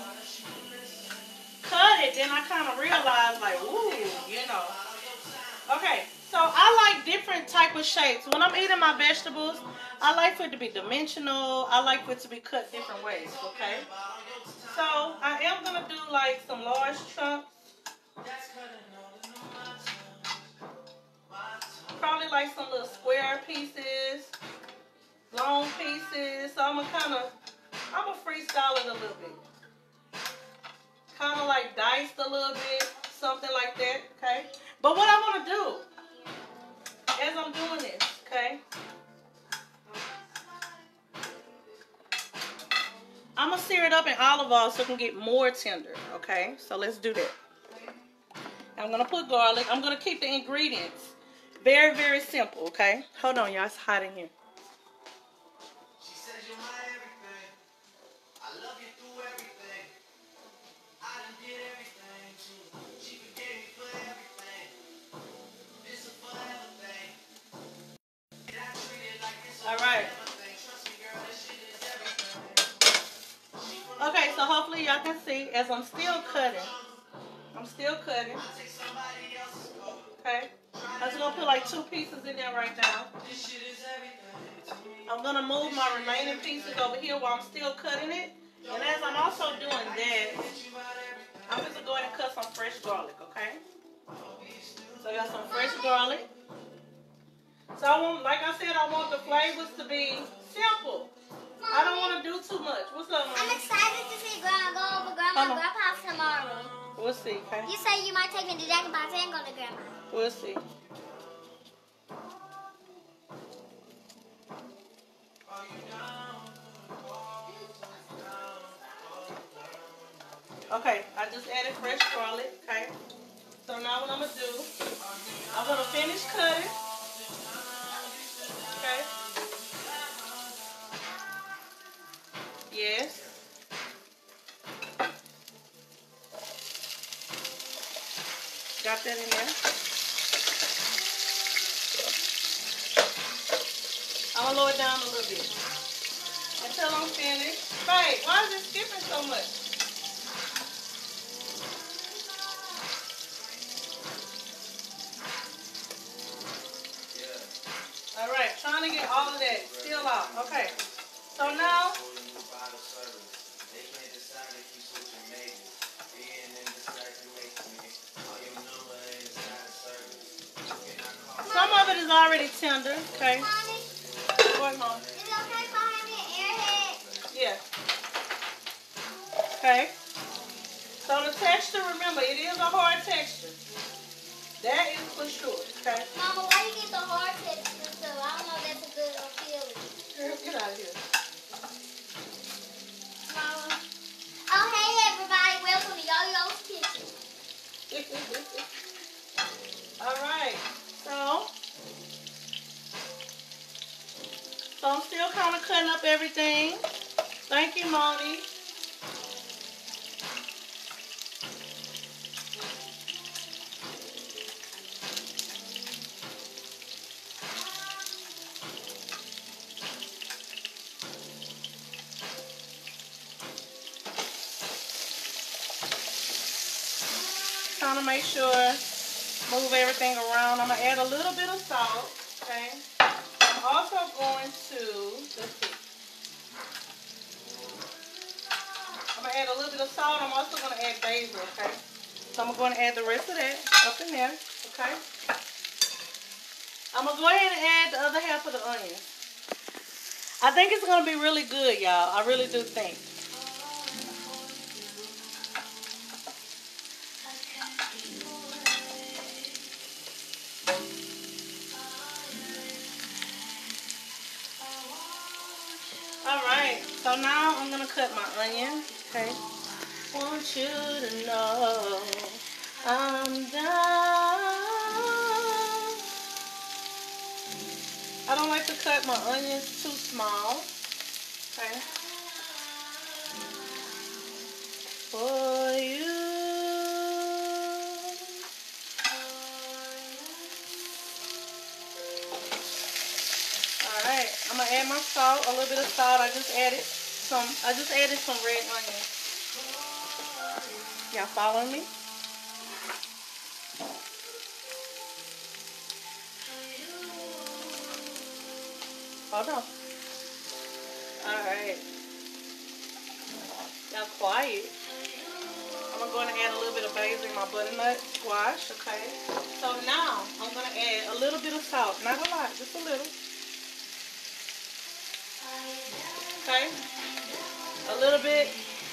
cut it, then I kind of realized, like, ooh, you know. Okay, so I like different type of shapes. When I'm eating my vegetables, I like for it to be dimensional. I like for it to be cut different ways, okay? So I am going to do like some large chunks. Probably like some little square pieces, long pieces. So I'm going to freestyle it a little bit. Kind of like diced a little bit, something like that, okay? But what I want to do as I'm doing this, okay? I'm going to sear it up in olive oil so it can get more tender, okay? So let's do that. I'm going to put garlic. I'm going to keep the ingredients very, very simple, okay? Hold on, y'all. It's hot in here. She says you're my everything. I love you through everything. I done did everything too. She forgave me for everything. This is a forever thing. And I treat it like it's a forever thing. Trust me, girl, this shit is everything. Okay, so hopefully y'all can see as I'm still cutting. I'm still cutting. Okay. I'm just going to put like 2 pieces in there right now. I'm going to move my remaining pieces over here while I'm still cutting it. And as I'm also doing that, I'm just going to go ahead and cut some fresh garlic, okay? So I got some fresh garlic. So I want, like I said, I want the flavors to be simple. I don't want to do too much. What's up, Mom? I'm excited to see Grandma go over Grandma and Grandpa's tomorrow. We'll see, okay? You say you might take me to Jack and Box and go to Grandma. We'll see. Okay, I just added fresh garlic, okay? So now what I'm going to do, I'm going to finish cutting, okay? Yes. Got that in there. I'm going to lower it down a little bit until I'm finished. Babe, why is it skipping so much? All right, trying to get all of that still out. Okay, so now. So Some of it is already tender. Okay. Mommy, What, Mom? is it okay if I have an airhead? Yeah. Okay. So the texture, remember, it is a hard texture. That is for sure. Okay. Mama, why you get the hard texture stuff? I don't know if that's a good feeling. Girl, get out of here. Mama. Oh, hey everybody. Welcome to Yoyos Kitchen. All right. So I'm still kind of cutting up everything. Thank you, Moni. Trying to make sure, move everything around. I'm going to add a little bit of salt, okay? I'm also going to, let's see. I'm going to add a little bit of salt. I'm also going to add basil, okay? So I'm going to add the rest of that up in there, okay? I'm going to go ahead and add the other half of the onion. I think it's going to be really good, y'all. I really do think. Alright, so now I'm going to cut my onion, okay? Want you to know I'm down. I don't like to cut my onions too small, okay? For you. Alright, I'm going to add my salt, a little bit of salt. I just added some red onions. Y'all following me? Hold on. Alright. Y'all quiet. I'm going to go in and add a little bit of basil in my butternut squash, okay? So now, I'm going to add a little bit of salt. Not a lot, just a little. Okay? A little bit.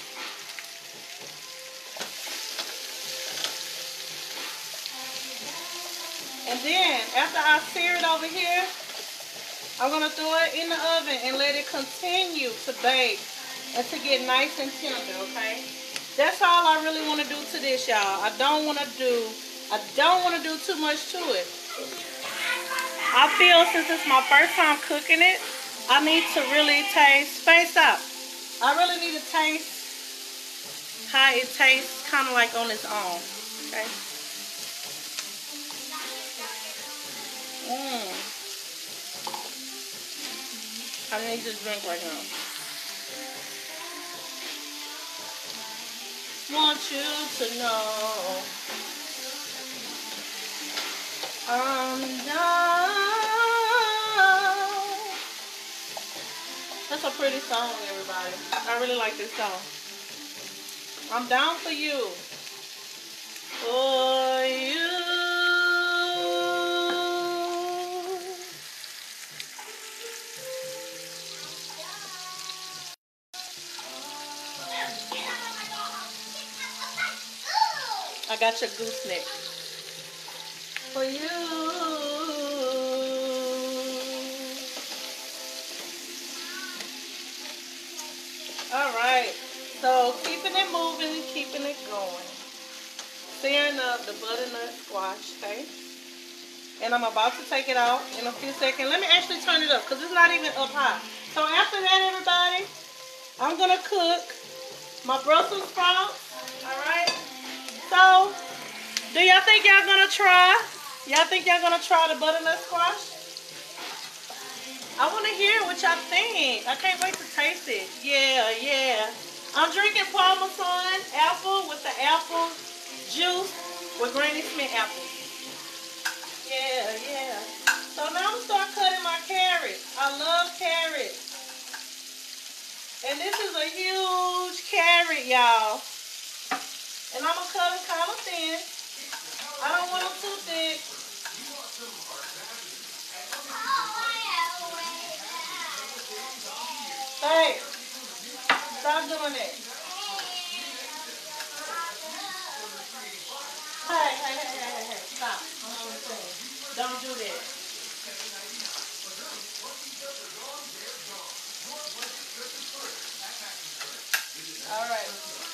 And then, after I sear it over here, I'm going to throw it in the oven and let it continue to bake and to get nice and tender, okay? That's all I really want to do to this, y'all. I don't want to do too much to it. I feel since it's my first time cooking it, I need to really taste, face up. I really need to taste how it tastes kind of like on its own, okay? I need this drink right now. Want you to know I'm down. That's a pretty song, everybody. I really like this song. I'm down for you. For you. I got your gooseneck. For you. Alright. So keeping it moving, keeping it going. Searing up the butternut squash, okay? And I'm about to take it out in a few seconds. Let me actually turn it up because it's not even up high. So after that, everybody, I'm going to cook my Brussels sprouts. Alright? So, do y'all think y'all gonna try? Y'all think y'all gonna try the butternut squash? I wanna hear what y'all think. I can't wait to taste it. Yeah. I'm drinking Parmesan apple with the apple juice with Granny Smith apples. Yeah. So now I'm gonna start cutting my carrots. I love carrots. And this is a huge carrot, y'all. And I'm going to cut them kind of thin. I don't want them too thick. Hey, stop doing that. Hey, stop. Don't do that. All right.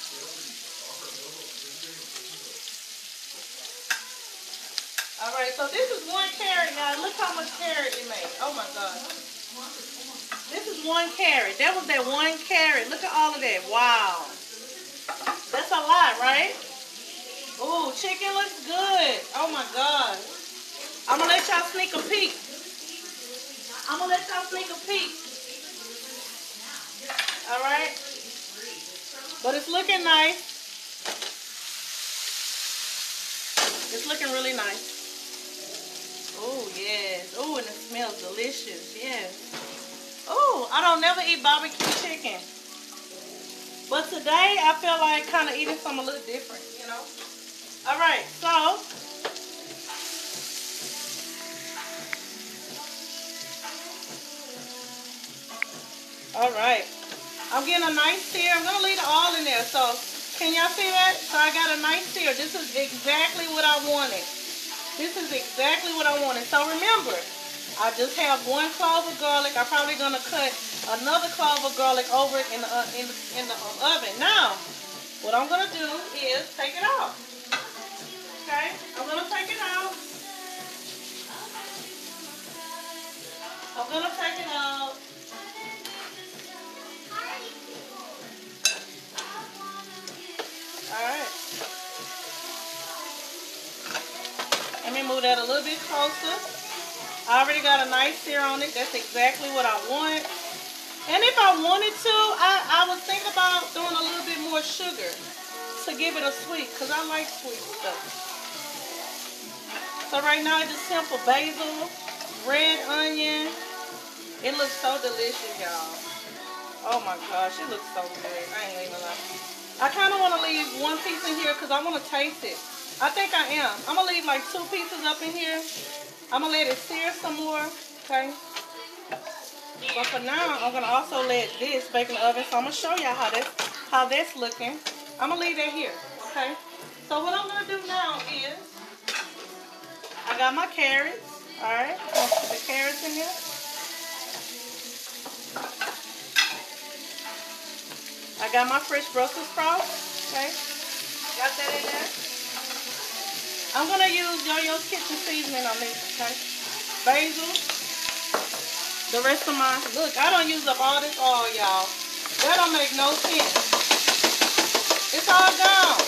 All right, so this is 1 carrot now. Look how much carrot it made. Oh my God. This is 1 carrot. That was that 1 carrot. Look at all of that. Wow. That's a lot, right? Ooh, chicken looks good. Oh my God. I'm gonna let y'all sneak a peek. I'm gonna let y'all sneak a peek. All right. But it's looking nice. It's looking really nice. Oh, yes. Oh, and it smells delicious. Yes. Oh, I don't never eat barbecue chicken. But today, I feel like kind of eating something a little different, you know. All right, so. All right. I'm getting a nice sear. I'm going to leave it all in there. So, can y'all see that? So, I got a nice sear. This is exactly what I wanted. This is exactly what I wanted. So, remember, I just have 1 clove of garlic. I'm probably going to cut another clove of garlic over it in the oven. Now, what I'm going to do is take it out. Okay? I'm going to take it out. I'm going to take it out. Alright. Let me move that a little bit closer. I already got a nice sear on it. That's exactly what I want. And if I wanted to, I would think about doing a little bit more sugar to give it a sweet, because I like sweet stuff. So right now it's just simple basil, red onion. It looks so delicious, y'all. Oh my gosh, it looks so good. I ain't even lying. I kind of want to leave 1 piece in here because I want to taste it. I think I am. I'm going to leave like 2 pieces up in here. I'm going to let it sear some more, okay? But for now, I'm going to also let this bake in the oven. So I'm going to show y'all how that's looking. I'm going to leave that here, okay? So what I'm going to do now is, I got my carrots, all right? I'm going to put the carrots in here. I got my fresh Brussels sprouts, okay? Got that in there. I'm going to use Yoyos kitchen seasoning on this, okay? Basil. The rest of my, look, I don't use up all this oil, y'all. That don't make no sense. It's all gone.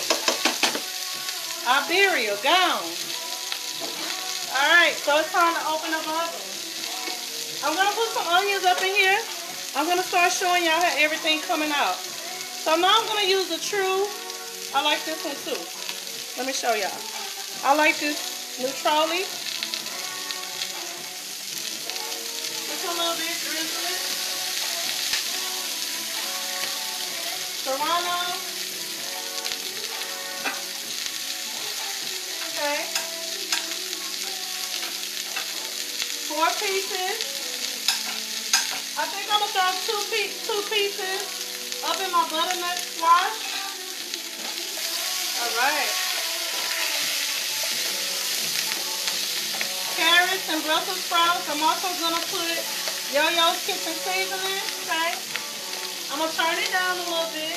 Iberia, gone. All right, so it's time to open up the oven. I'm going to put some onions up in here. I'm going to start showing y'all how everything coming out. So now I'm going to use the true, I like this one too. Let me show y'all. I like this Neutrali. Just a little bit, drizzle it. Serrano. Okay. 4 pieces. I think I'm going to throw 2 pieces up in my butternut squash. All right. Carrots and Brussels sprouts. I'm also going to put Yoyos kitchen seasoning. Okay. I'm going to turn it down a little bit.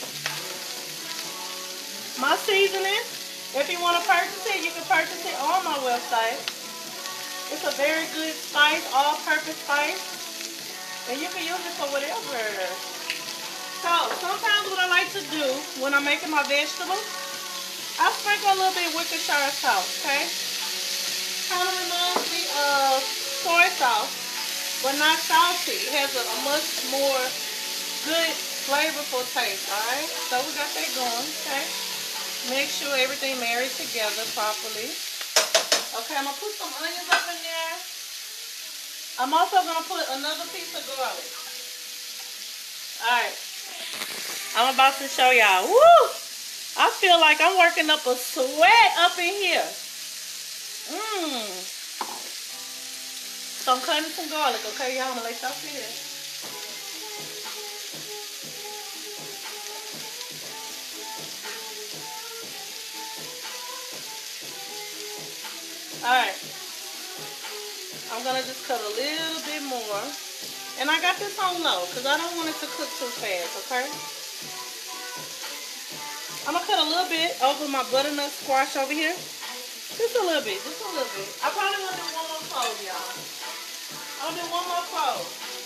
My seasoning, if you want to purchase it, you can purchase it on my website. It's a very good spice, all-purpose spice. And you can use it for whatever. So, sometimes what I like to do when I'm making my vegetables, I sprinkle a little bit of Worcestershire sauce, okay? Kind of reminds me of soy sauce, but not salty. It has a much more good, flavorful taste, alright? So, we got that going, okay? Make sure everything marries together properly. Okay, I'm going to put some onions up in there. I'm also going to put another piece of garlic. Alright. I'm about to show y'all. Woo! I feel like I'm working up a sweat up in here. So I'm cutting some garlic, okay, y'all? I'm going to let y'all see this. Alright. I'm going to just cut a little bit more. And I got this on low because I don't want it to cook too fast, okay? I'm going to cut a little bit over my butternut squash over here. Just a little bit, just a little bit. I probably want to do one more fold, y'all. I'll do one more fold.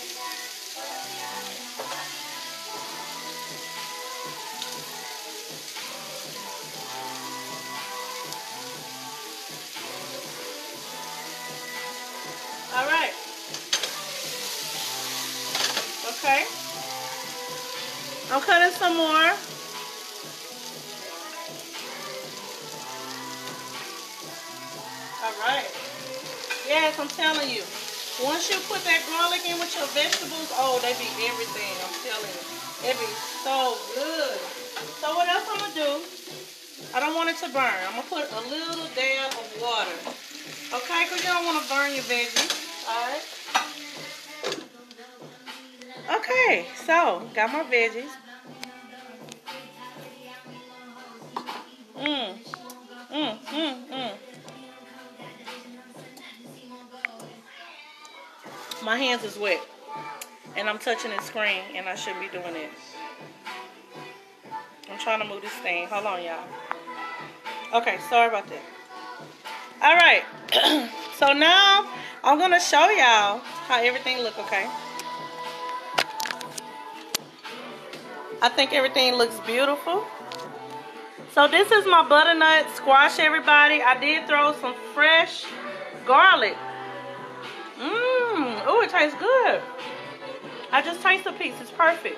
All right. Okay. I'm cutting some more. All right. Yes, I'm telling you. Once you put that garlic in with your vegetables, oh, they be everything. I'm telling you. It be so good. So what else I'm going to do? I don't want it to burn. I'm going to put a little dab of water. Okay? Because you don't want to burn your veggies. Alright. Okay. So, got my veggies. My hands is wet. And I'm touching the screen. And I shouldn't be doing it. I'm trying to move this thing. Hold on, y'all. Okay, sorry about that. Alright. So now, I'm going to show y'all how everything look, okay? I think everything looks beautiful. So this is my butternut squash, everybody. I did throw some fresh garlic. Oh, it tastes good. I just taste a piece. It's perfect.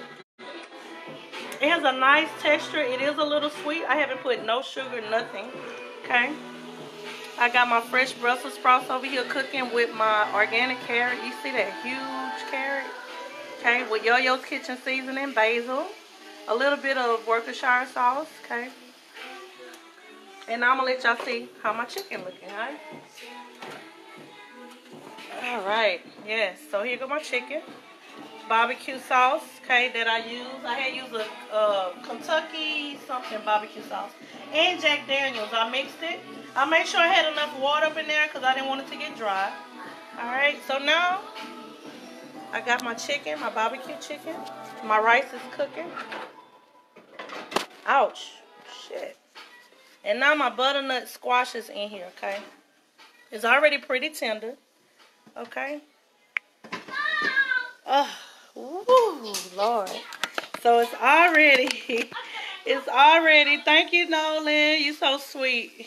It has a nice texture. It is a little sweet. I haven't put no sugar, nothing. Okay. I got my fresh Brussels sprouts over here cooking with my organic carrot. You see that huge carrot? Okay, with Yoyos kitchen seasoning, basil, a little bit of Worcestershire sauce, okay? And I'm going to let y'all see how my chicken looking, all right? All right, yes. So here go my chicken. Barbecue sauce, okay, that I use. I had used a Kentucky something barbecue sauce. And Jack Daniels. I mixed it. I made sure I had enough water up in there because I didn't want it to get dry. All right, so now I got my chicken, my barbecue chicken. My rice is cooking. Ouch. Shit. And now my butternut squash is in here, okay? It's already pretty tender. Okay? Oh, woo, Lord. So it's already, thank you, Nolan. You so sweet.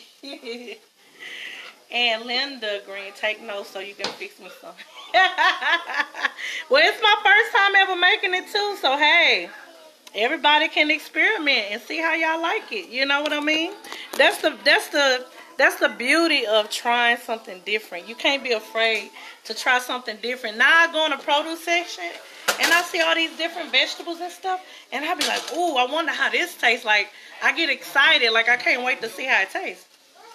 And Linda Green, take notes so you can fix me some. Well, it's my first time ever making it too, so hey, everybody can experiment and see how y'all like it. You know what I mean? That's the beauty of trying something different. You can't be afraid to try something different. Now I go in the produce section and I see all these different vegetables and stuff, and I be like, ooh, I wonder how this tastes. Like, I get excited. Like, I can't wait to see how it tastes.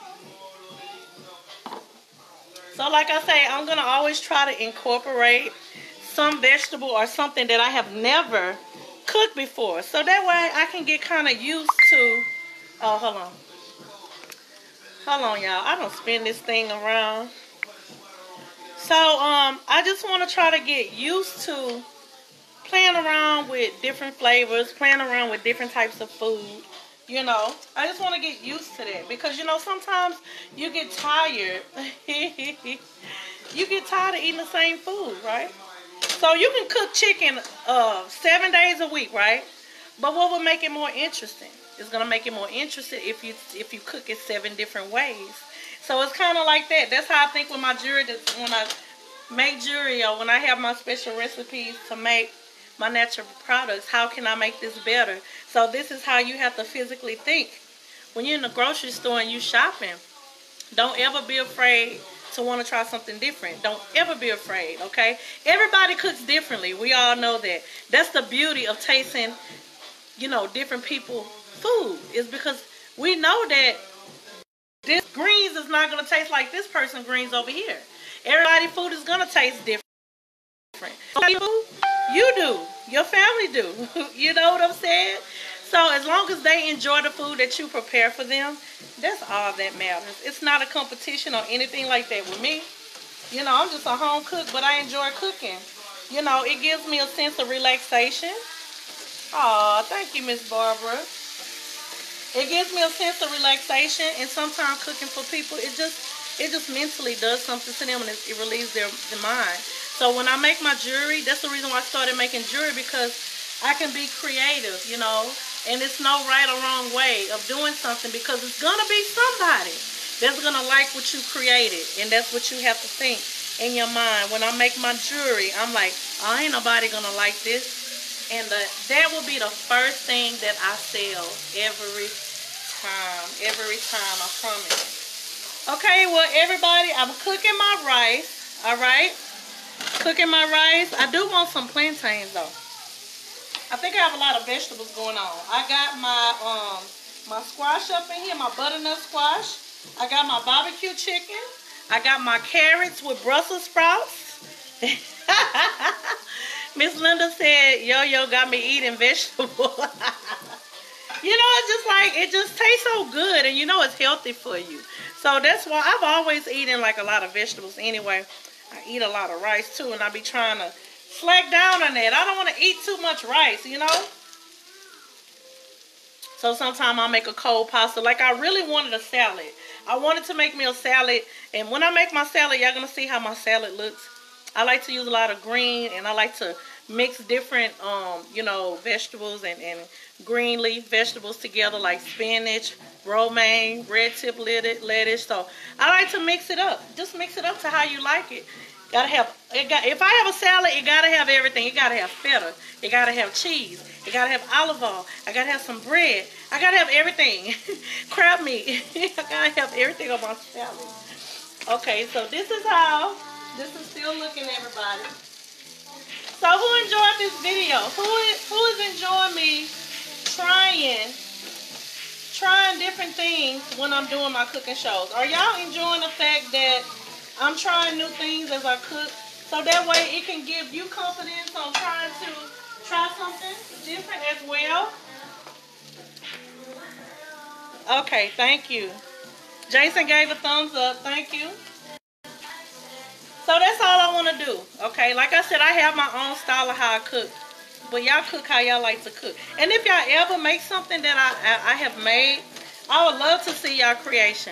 So like I say, I'm going to always try to incorporate some vegetable or something that I have never cooked before. So that way I can get kind of used to, oh, hold on. Hold on, y'all. I don't spin this thing around. So, I just want to try to get used to playing around with different flavors, playing around with different types of food. You know, I just want to get used to that because, you know, sometimes you get tired. You get tired of eating the same food, right? So you can cook chicken 7 days a week, right? But what would make it more interesting? It's going to make it more interesting if you cook it 7 different ways. So it's kind of like that. That's how I think with my jewelry. When I make jewelry or when I have my special recipes to make my natural products, how can I make this better? So this is how you have to physically think. When you're in the grocery store and you shopping, don't ever be afraid to want to try something different. Don't ever be afraid, okay? Everybody cooks differently. We all know that. That's the beauty of tasting, you know, different people's food. Is because we know that this greens is not going to taste like this person's greens over here. Everybody's food is going to taste different. So you do. Your family do. You know what I'm saying? So as long as they enjoy the food that you prepare for them, that's all that matters. It's not a competition or anything like that with me. You know, I'm just a home cook, but I enjoy cooking. You know, it gives me a sense of relaxation. Oh, thank you, Miss Barbara. It gives me a sense of relaxation, and sometimes cooking for people, it just mentally does something to them, and it relieves their mind. So when I make my jewelry, that's the reason why I started making jewelry, because I can be creative, you know, and it's no right or wrong way of doing something, because it's gonna be somebody that's gonna like what you created, and that's what you have to think in your mind. When I make my jewelry, I'm like, oh, ain't nobody gonna like this. And that will be the first thing that I sell every time, I promise. Okay, well, everybody, I'm cooking my rice, all right? Cooking my rice. I do want some plantains, though. I think I have a lot of vegetables going on. I got my squash up in here, my butternut squash. I got my barbecue chicken. I got my carrots with Brussels sprouts. Miss Linda said, Yo-Yo got me eating vegetables. You know, it's just like, it just tastes so good, and you know it's healthy for you. So that's why I've always eaten like a lot of vegetables anyway. I eat a lot of rice too, and I be trying to slack down on that. I don't want to eat too much rice, you know. So sometimes I'll make a cold pasta. Like, I really wanted a salad. I wanted to make me a salad, and when I make my salad, y'all gonna see how my salad looks. I like to use a lot of green, and I like to mix different, you know, vegetables and green leaf vegetables together, like spinach, romaine, red tip lettuce. So I like to mix it up. Just mix it up to how you like it. Gotta have if I have a salad, it gotta have everything. It gotta have feta. It gotta have cheese. It gotta have olive oil. I gotta have some bread. I gotta have everything. Crab meat. I gotta have everything on my salad. Okay, so this is how this is still looking, everybody. So who enjoyed this video? Who is enjoying me trying different things when I'm doing my cooking shows? Are y'all enjoying the fact that I'm trying new things as I cook, so that way it can give you confidence on trying to try something different as well? Okay, thank you. Jason gave a thumbs up. Thank you. So that's all I want to do, okay? Like I said, I have my own style of how I cook. But y'all cook how y'all like to cook. And if y'all ever make something that I have made, I would love to see y'all creation.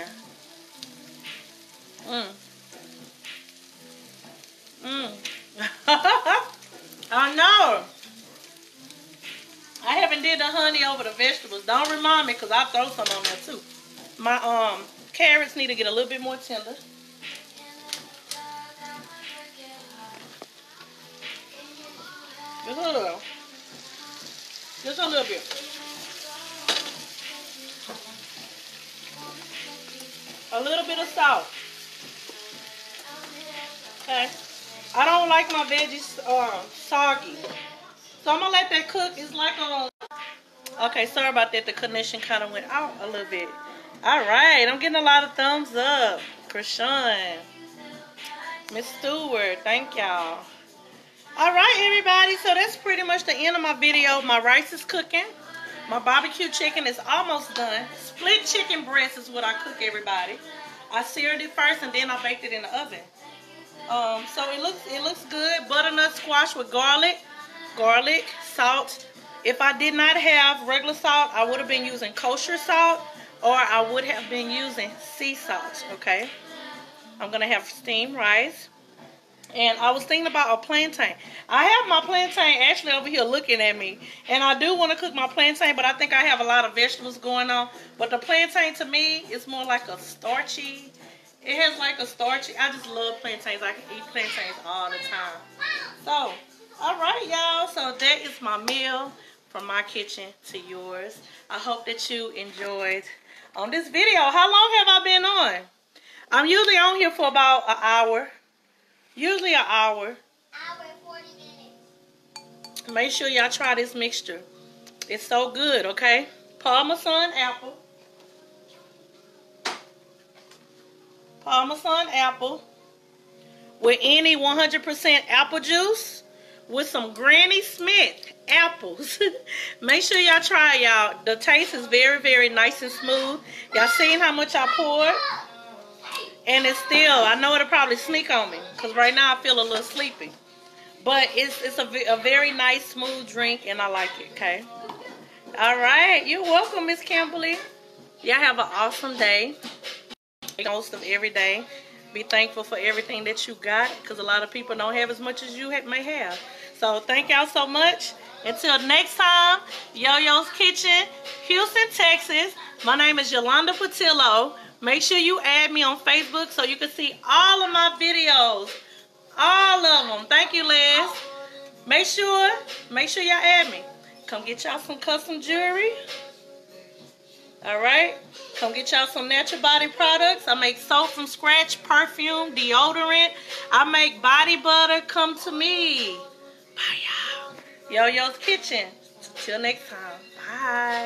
I know. I haven't did the honey over the vegetables. Don't remind me, because I'll throw some on there too. My carrots need to get a little bit more tender. Just a little. Just a little bit. A little bit of salt. Okay. I don't like my veggies soggy. So I'm going to let that cook. It's like a... Okay, sorry about that. The connection kind of went out a little bit. Alright, I'm getting a lot of thumbs up. Krishan. Miss Stewart, thank y'all. Alright, everybody. So that's pretty much the end of my video. My rice is cooking. My barbecue chicken is almost done. Split chicken breast is what I cook, everybody. I seared it first and then I baked it in the oven. So it looks good. Butternut squash with garlic, salt. If I did not have regular salt, I would have been using kosher salt, or I would have been using sea salt, okay? I'm going to have steamed rice. And I was thinking about a plantain. I have my plantain actually over here looking at me. And I do want to cook my plantain, but I think I have a lot of vegetables going on. But the plantain to me is more like a starchy. It has like a starchy. I just love plantains. I can eat plantains all the time. So, alright y'all. So that is my meal from my kitchen to yours. I hope that you enjoyed on this video. How long have I been on? I'm usually on here for about an hour. Usually an hour. Hour and 40 minutes. Make sure y'all try this mixture. It's so good, okay? Parmesan apple. Parmesan apple. With any 100% apple juice. With some Granny Smith apple. apples. Make sure y'all try, y'all. The taste is very, very nice and smooth. Y'all seen how much I poured? And it's still, I know it'll probably sneak on me, because right now I feel a little sleepy. But it's a very nice, smooth drink, and I like it, okay? All right. You're welcome, Miss Kimberly. Y'all have an awesome day. Most of every day. Be thankful for everything that you got, because a lot of people don't have as much as you may have. So thank y'all so much. Until next time, Yoyo's Kitchen, Houston, Texas. My name is Yolanda Patillo. Make sure you add me on Facebook so you can see all of my videos. All of them. Thank you, Les. Make sure y'all add me. Come get y'all some custom jewelry. Alright? Come get y'all some natural body products. I make soap from scratch, perfume, deodorant. I make body butter. Come to me. Bye, y'all. Yoyo's Kitchen. Till next time. Bye.